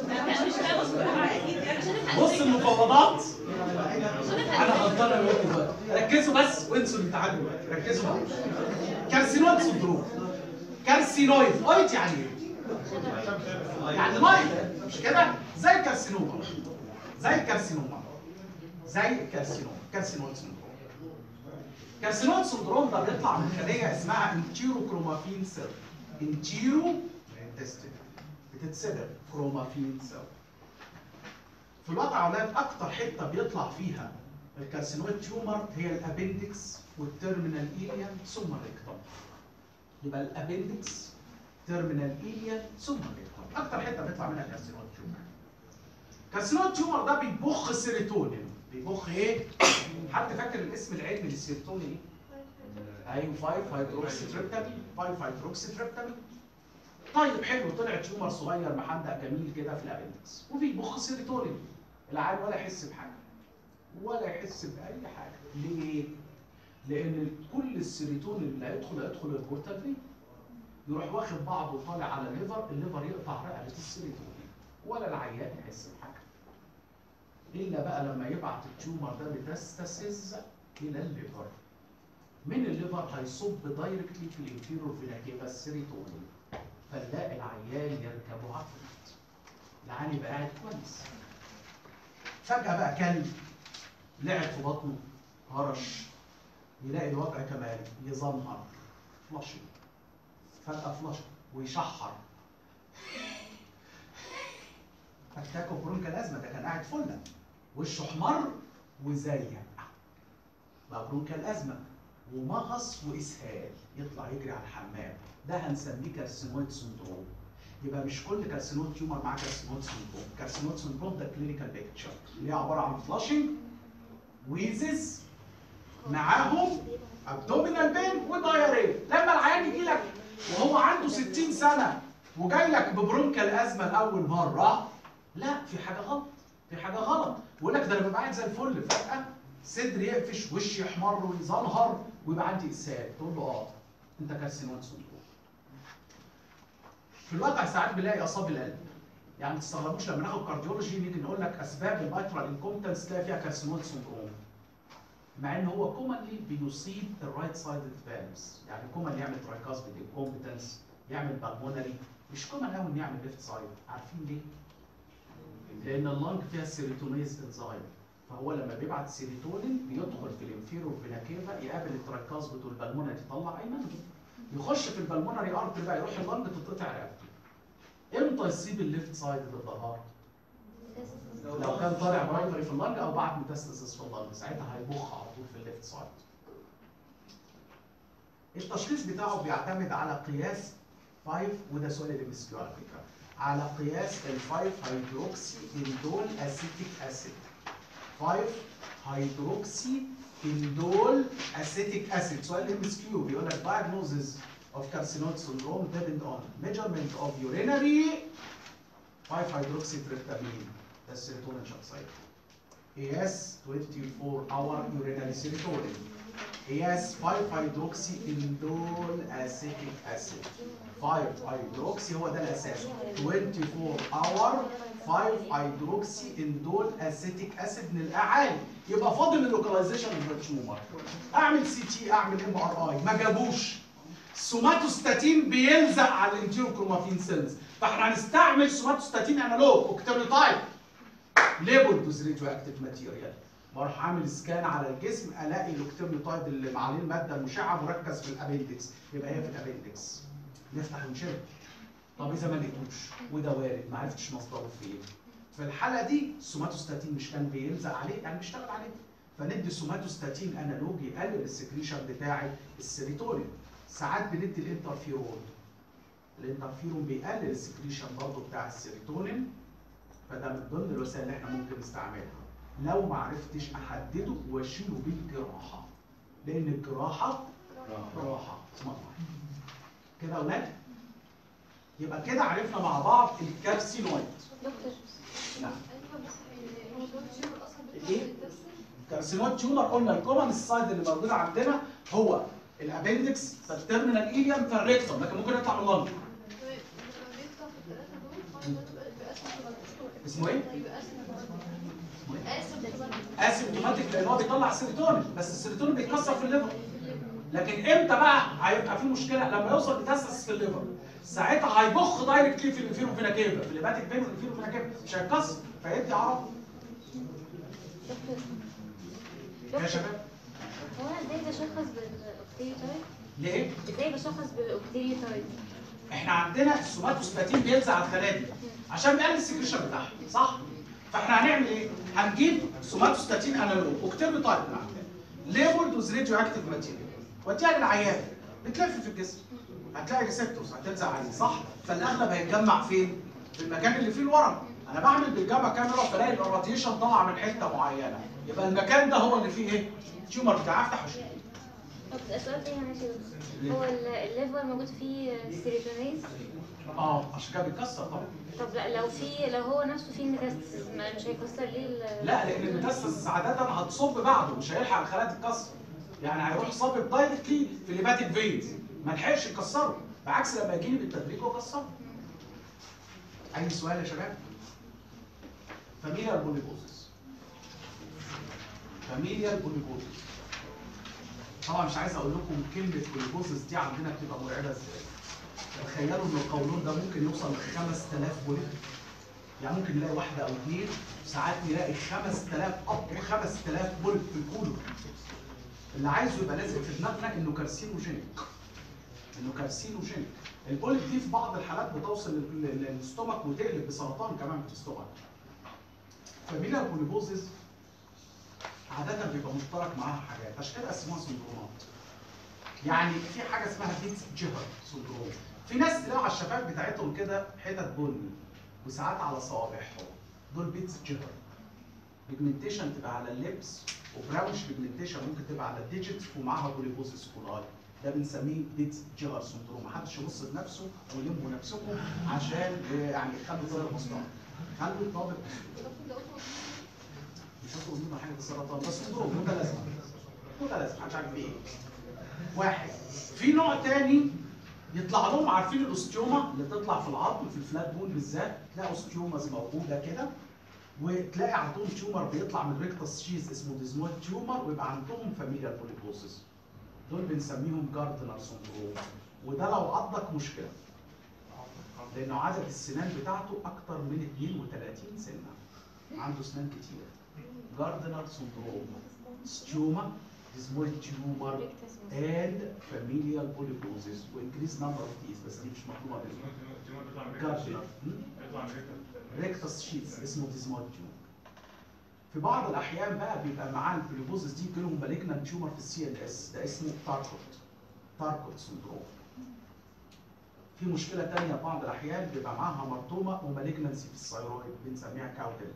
مش بص المفاوضات انا غلطان انا وانتوا دلوقتي، ركزوا بس وانسوا الامتحان دلوقتي، ركزوا معايا. كارسينويد سندروم، كارسينويد اويد يعني ايه؟ يعني مايل مش كده؟ زي الكارسينوما، زي الكارسينوما زي الكارسينوما، كارسينويد سندروم. كارسينويد سندروم ده بيطلع من خليه اسمها انتيرو كرومافين سيل. انتيرو بتتسبب كرومافين سيل. في الواقع يا اولاد اكتر حته بيطلع فيها الكارسينويد تيومر هي الابندكس والتيرمينال ايليان ثم الريكتوم. يبقى الابندكس تيرمينال ايليان ثم الريكتوم اكتر حته بيطلع منها الكارسينويد تيومر. الكارسينويد تيومر ده بيبخ سيروتونين. بيبخ ايه؟ حد فاكر الاسم العلمي للسيروتونين ايه؟ ايوه خمسة هيدروكسي تريبتامين. خمسة هيدروكسي تريبتامين. طيب حلو، طلع تيومر صغير محندق جميل كده في الابندكس وبيبخ سيروتونين. العيان ولا يحس بحاجه ولا يحس باي حاجه. ليه؟ لان كل السيروتونين اللي هيدخل هيدخل البورتال فين؟ يروح واخد بعضه وطالع على الليفر، الليفر يقطع رقبه السيروتونين ولا العيان يحس بحاجه. الا بقى لما يبعت التيومر ده ميتاستاسيز الى الليفر. من الليفر هيصب دايركتلي في الانفيرور فينا كيفا السيروتونين، فنلاقي العيان يركبه عفريت. العيان يبقى قاعد كويس. فجأة بقى كلب لعب في بطنه هرش، يلاقي الوضع كمان يزمهر فلاشنج، فجأة فلاشنج ويشحر. اتاكو برونكال ازمه، ده كان قاعد فله وشه احمر وزيق بقى برونكال ازمه ومغص واسهال، يطلع يجري على الحمام. ده هنسميه كارسينويد سندروم. يبقى مش كل كارسينويد تيومر معاه كارسينويد سندروم. كارسينويد سندروم ده كلينيكال بيكتشر اللي هي عباره عن فلاشنج ويزز معاهم ابدومينال بين ودايريا. لما العيان يجي لك وهو عنده ستين سنه وجاي لك ببرونكال ازمه لاول مره، لا في حاجه غلط، في حاجه غلط. ويقول لك ده انا ببقى قاعد زي الفل، فجاه صدري يقفش، وشي يحمر ويزنهر ويبقى عندي اسهال. تقول له اه انت كارسينويد سندروم. في الواقع ساعات بنلاقي اصاب القلب. يعني ما تستغربوش لما ناخد كارديولوجي نيجي نقول لك اسباب الميترال انكومبتنس تلاقي فيها كارسينويد سندروم. مع ان هو كومنلي بيصيب الرايت سايدد فالفز، يعني كومنلي يعمل ترايكاسبيد انكومبتنس، يعمل بالمونري، مش كومن قوي انه يعمل ليفت سايد. عارفين ليه؟ لان اللنج فيها السيروتونيز انزايم، فهو لما بيبعت سيروتونين بيدخل في الانفيرور فينا كيفا يقابل الترايكاسبيد والبالمونري يطلع ايمن، يخش في البالمونري ارتري بقى يروح اللنج تتقطع رقبته. امتى يصيب الليفت سايد الظهر؟ لو كان طالع برايمري في اللنج او بعد ميتاستاسيس في اللنج، ساعتها هيبخ على طول في الليفت سايد. التشخيص بتاعه بيعتمد على قياس خمسة، وده سؤال الام اس كيو على فكره، على قياس ال خمسة هيدروكسي اندول اسيتيك اسيد. خمسة هيدروكسي اندول اسيتيك اسيد. سؤال الام اس كيو بيقول لك diagnosis of carcinoid syndrome depend on measurement of urinary خمسة هيدروكسي تريبتامين، ده السيروتونين شخصيا. قياس أربعة وعشرين اور urinary serotonin. قياس خمسة هيدروكسي اندول اسيتيك اسيد. خمسة هيدروكسي هو ده الاساس. أربعة وعشرين اور خمسة هيدروكسي اندول اسيتيك اسيد من الاعالي. يبقى فاضل اللوكاليزيشن اوف ذا تيومر. اعمل سي تي، اعمل ام ار اي، ما جابوش. سوماتوستاتين بيلزق على الانتيرو كروماتين سيلز، فاحنا هنستعمل سوماتوستاتين انالوج اوكتابيتايد ليبل دوز راديو اكتيف ماتيريال. واروح عامل سكان على الجسم الاقي الاوكتابيتايد اللي عليه الماده المشعه مركز في الابندكس، يبقى هي في الابندكس. نفتح ونشيل. طب اذا ما لقيتوش وده وارد ما عرفتش مصدره فين، في الحاله دي السوماتوستاتين مش كان بيلزق عليه، يعني بيشتغل عليه، فندي سوماتوستاتين انالوج يقلل السكريشن بتاع السيروتونين. ساعات بندي الانترفيرون. الانترفيرون بيقلل السكريشن برضه بتاع السيروتونين، فده من ضمن الوسائل اللي احنا ممكن نستعملها. لو ما عرفتش احدده واشيله بالجراحه، لان الجراحه راحه اسمها كده يا اولاد. يبقى كده عرفنا مع بعض الكارسينويد. دكتور نعم. ايه؟ الكارسينويد تيومر قلنا الكومن السايد اللي موجود عندنا هو الابندكس، فالتيرمينال ايليوم، فالريكتوم، لكن ممكن يطلع من اللنج. اسمه ايه؟ اسيمتوماتيك لان هو بيطلع سيروتونين، بس السيروتونين بيتكسر في الليفر. لكن امتى بقى هيبقى في مشكله؟ لما يوصل ميتاستاسيس في الليفر، ساعتها هيبخ دايركتلي في الانفيرو فينا كيفا، في الهيباتيك فين والانفيرو فينا كيفا، مش هيتكسر فيدي عرض. يا شباب هو انا ازاي بشخص بالاوكتيريوتايد؟ ليه؟ ازاي بشخص بالاوكتيريوتايد؟ احنا عندنا السوماتوستاتين بيلزق على الخلايا دي عشان بيقلل السكريشن بتاعها، صح؟ فاحنا هنعمل ايه؟ هنجيب سوماتوستاتين انالوج وكتيربيتايد من عندنا ليبلد وذ راديو اكتيف ماتيريال وديها للعيان بتلف في الجسم هتلاقي ريسبتورز هتلزق عليه صح؟ فالاغلب هيتجمع فين؟ في المكان اللي فيه الورم. انا بعمل بالجاما كاميرا فلاقي الراديشن طالعه من حته معينه يبقى المكان ده هو اللي فيه ايه؟ تيومر بتاع افتح وشوف. طب السؤال تاني ماشي بس هو ال- الليفر موجود فيه سيروتونيز؟ اه عشان كده بيتكسر طبعا. طب لا لو في لو هو نفسه فيه ميتاستاسيس ما- مش هيكسر ليه ال- لا لان الميتاستاسيس عاده هتصب بعده مش هيلحق الخلايا تتكسر. يعني هيروح صابب دايركتلي في الليباتيك فينز ما لحقش يكسره بعكس لما يجي لي بالتدريج واكسره. اي سؤال يا شباب؟ فاميليال بوليبوزيس. فاميليال بوليبوزيس. طبعا مش عايز اقول لكم كلمه بوليبوزيس دي عندنا بتبقى مرعبه ازاي. تخيلوا ان القولون ده ممكن يوصل ل خمسة آلاف بوليب. يعني ممكن نلاقي واحده او اثنين ساعات نلاقي خمسة آلاف اب خمسة آلاف بوليب في الكولون. اللي عايزه يبقى لازق في دماغنا انه كارسينوجينيك. انه كارسينوجينيك. البوليب دي في بعض الحالات بتوصل لل- للستومك وتقلب بسرطان كمان في الستومك. فاميليال بوليبوزيس عادة بيبقى مشترك معاها حاجات عشان كده قسموها سندرومات. يعني في حاجة اسمها بيتس جيهر سندروم. في ناس تلاقوا على الشفايف بتاعتهم كده حتت بني وساعات على صوابعهم. دول بيتس جيهر. بيجمنتيشن تبقى على الليبس وبراونش بيجمنتيشن ممكن تبقى على الديجيتس ومعاها بوليبوزيس كولاي. ده بنسميه بيتس جيهر سندروم. محدش يبص لنفسه ويلموا نفسكم عشان يعني خلوا طالب مصطلح. خلوا طالب مش هتقول لنا حاجه السرطان بس سندروم متلازمه. متلازمه مش عارف ايه. واحد في نوع تاني يطلع لهم عارفين الاوستيوما اللي بتطلع في العظم في الفلات بون بالذات تلاقي اوستيوماز موجوده كده وتلاقي عندهم تيومر بيطلع من ريكتس شيز اسمه ديزمويد تيومر ويبقى عندهم فاميليال بوليبوسيس. دول بنسميهم جاردنر سندروم وده لو عضك مشكله لانه عدد السنان بتاعته اكتر من اثنين وثلاثين سنه. عنده سنان كتير. جاردنر سندروم ستيوما ديزمويد تيومر and familial polyposis وانكريز نمبر اوف تيز بس دي مش مطلوبه بالظبط. جاردنر ريكتس شيتس اسمه ديزمويد تيومر. في بعض الاحيان بقى بيبقى معاه البوليبوزيس دي يجي لهم مالجنانت تيومر في السي ان اس ده اسمه تاركوت. تاركوت سندروم. في مشكله ثانيه بعض الاحيان بيبقى معاها مرطومه ومالجنانسي في الثايرويد بنسميها كاوتل.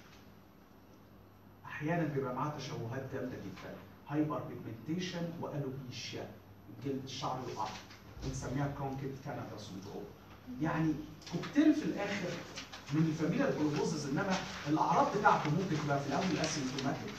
احيانا بيبقى معاها تشوهات جامده جدا هايبر بيجمنتيشن والوبيشيا جلد الشعر يقع بنسميها كرونكيت كانادا سندروم. يعني كوكتيل في الاخر من الفاميليال بوليبوزيس انما الاعراض بتاعته ممكن تبقى في الاول اسيمتوماتيك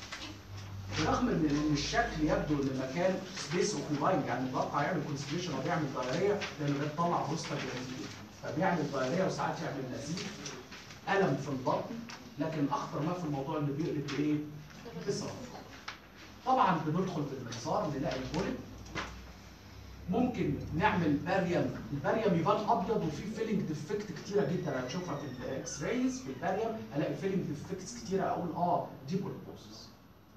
برغم من ان الشكل يبدو ان المكان سبيس اوكيباينج يعني متوقع يعمل كونستيبيشن او بيعمل دايريه لانه بيطلع بروستاجلاندين فبيعمل دايريه وساعات يعمل نزيف الم في البطن لكن اخطر ما في الموضوع انه بيقلب بايه؟ بصرف. طبعا بندخل بالمنظار نلاقي البوليب ممكن نعمل باريم. الباريم يبان ابيض وفي فيلينج ديفكت كتيره جدا هتشوفها في الاكس رايز في الباريم الاقي فيلينج ديفكتس كتيره اقول اه دي بوليبوسيس.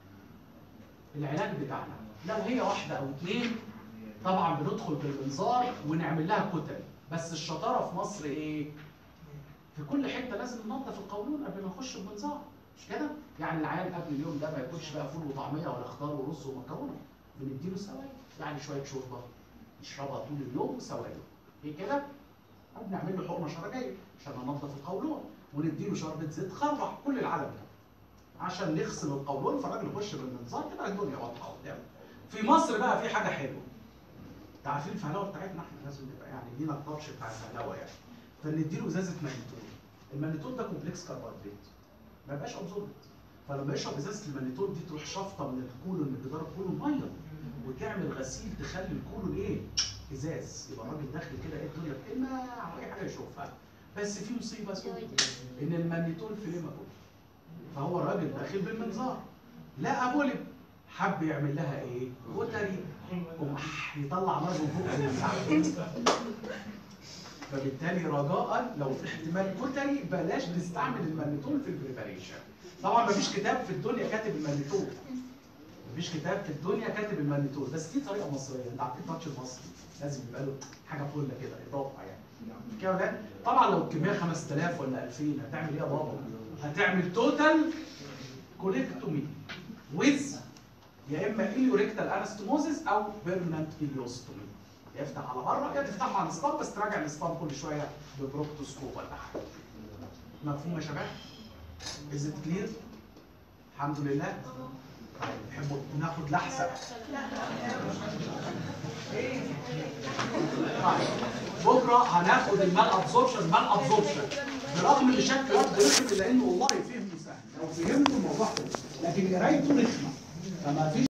العلاج بتاعنا لو هي واحده او اثنين طبعا بندخل بالمنظار ونعمل لها كتل بس الشطاره في مصر ايه؟ في كل حته لازم ننظف القولون قبل ما نخش المنظار مش كده؟ يعني العيان قبل اليوم ده ما ياكلش بقى فول وطعميه ولا خضار ورز ومكرونه بنديله سوائل يعني شويه شوربه يشربها طول اليوم وسوائل ايه كده؟ بنعمل له حقنه شرجيه عشان ننظف القولون ونديله شربة زيت خرح كل العالم ده عشان نغسل القولون فالراجل يخش بالمنظار تبقى الدنيا واضحه قدامه. في مصر بقى في حاجه حلوه. انت عارفين الفهلوه بتاعتنا احنا لازم نبقى يعني لينا التاتش بتاع الفهلوه يعني. فنديله ازازه مانيتول. المانيتول ده كومبلكس كربوهيدرات. ما يبقاش ابزوربت. فلما يشرب ازازه المانيتول دي تروح شافطه من الكولون من جدار الكولون ميه وتعمل غسيل تخلي الكولون ايه؟ ازاز. يبقى الراجل داخل كده ايه الدنيا بتلمع واي حاجه يشوفها. بس في مصيبه سوداء ان المانيتول في ليماتول. فهو الراجل داخل بالمنظار لقى بولب حب يعمل لها ايه؟ كتري قمح يطلع نار من فوق. فبالتالي رجاء لو في احتمال كتري بلاش نستعمل المانيتول في البريباريشن. طبعا مفيش كتاب في الدنيا كاتب المانيتول مفيش كتاب في الدنيا كاتب المانيتول، بس دي طريقه مصريه، انت عارفين التاتش المصري لازم يبقى له حاجه فله كده اضافه يعني. كده ولا طبعا لو الكميه خمسة آلاف ولا ألفين هتعمل ايه يا بابا؟ هتعمل توتال كوليكتومي ويز يا اما اليوريكتال انستموزيس او بيرمننت اليوستومي. يفتح على بره يا تفتحه على الاسطام، بس تراجع الاسطام كل شويه ببروكتوسكوب ولا حاجه. مفهوم يا شباب؟ از ات كلير؟ الحمد لله. طيب تحبوا ناخد لحظه؟ طيب بكره هناخد المال ابزوربشن. المال ابزوربشن برغم ان شكله يبدو رخم الا انه والله فهمه سهل، لو فهمته الموضوع حلو، لكن قرايته رخمه فما فيش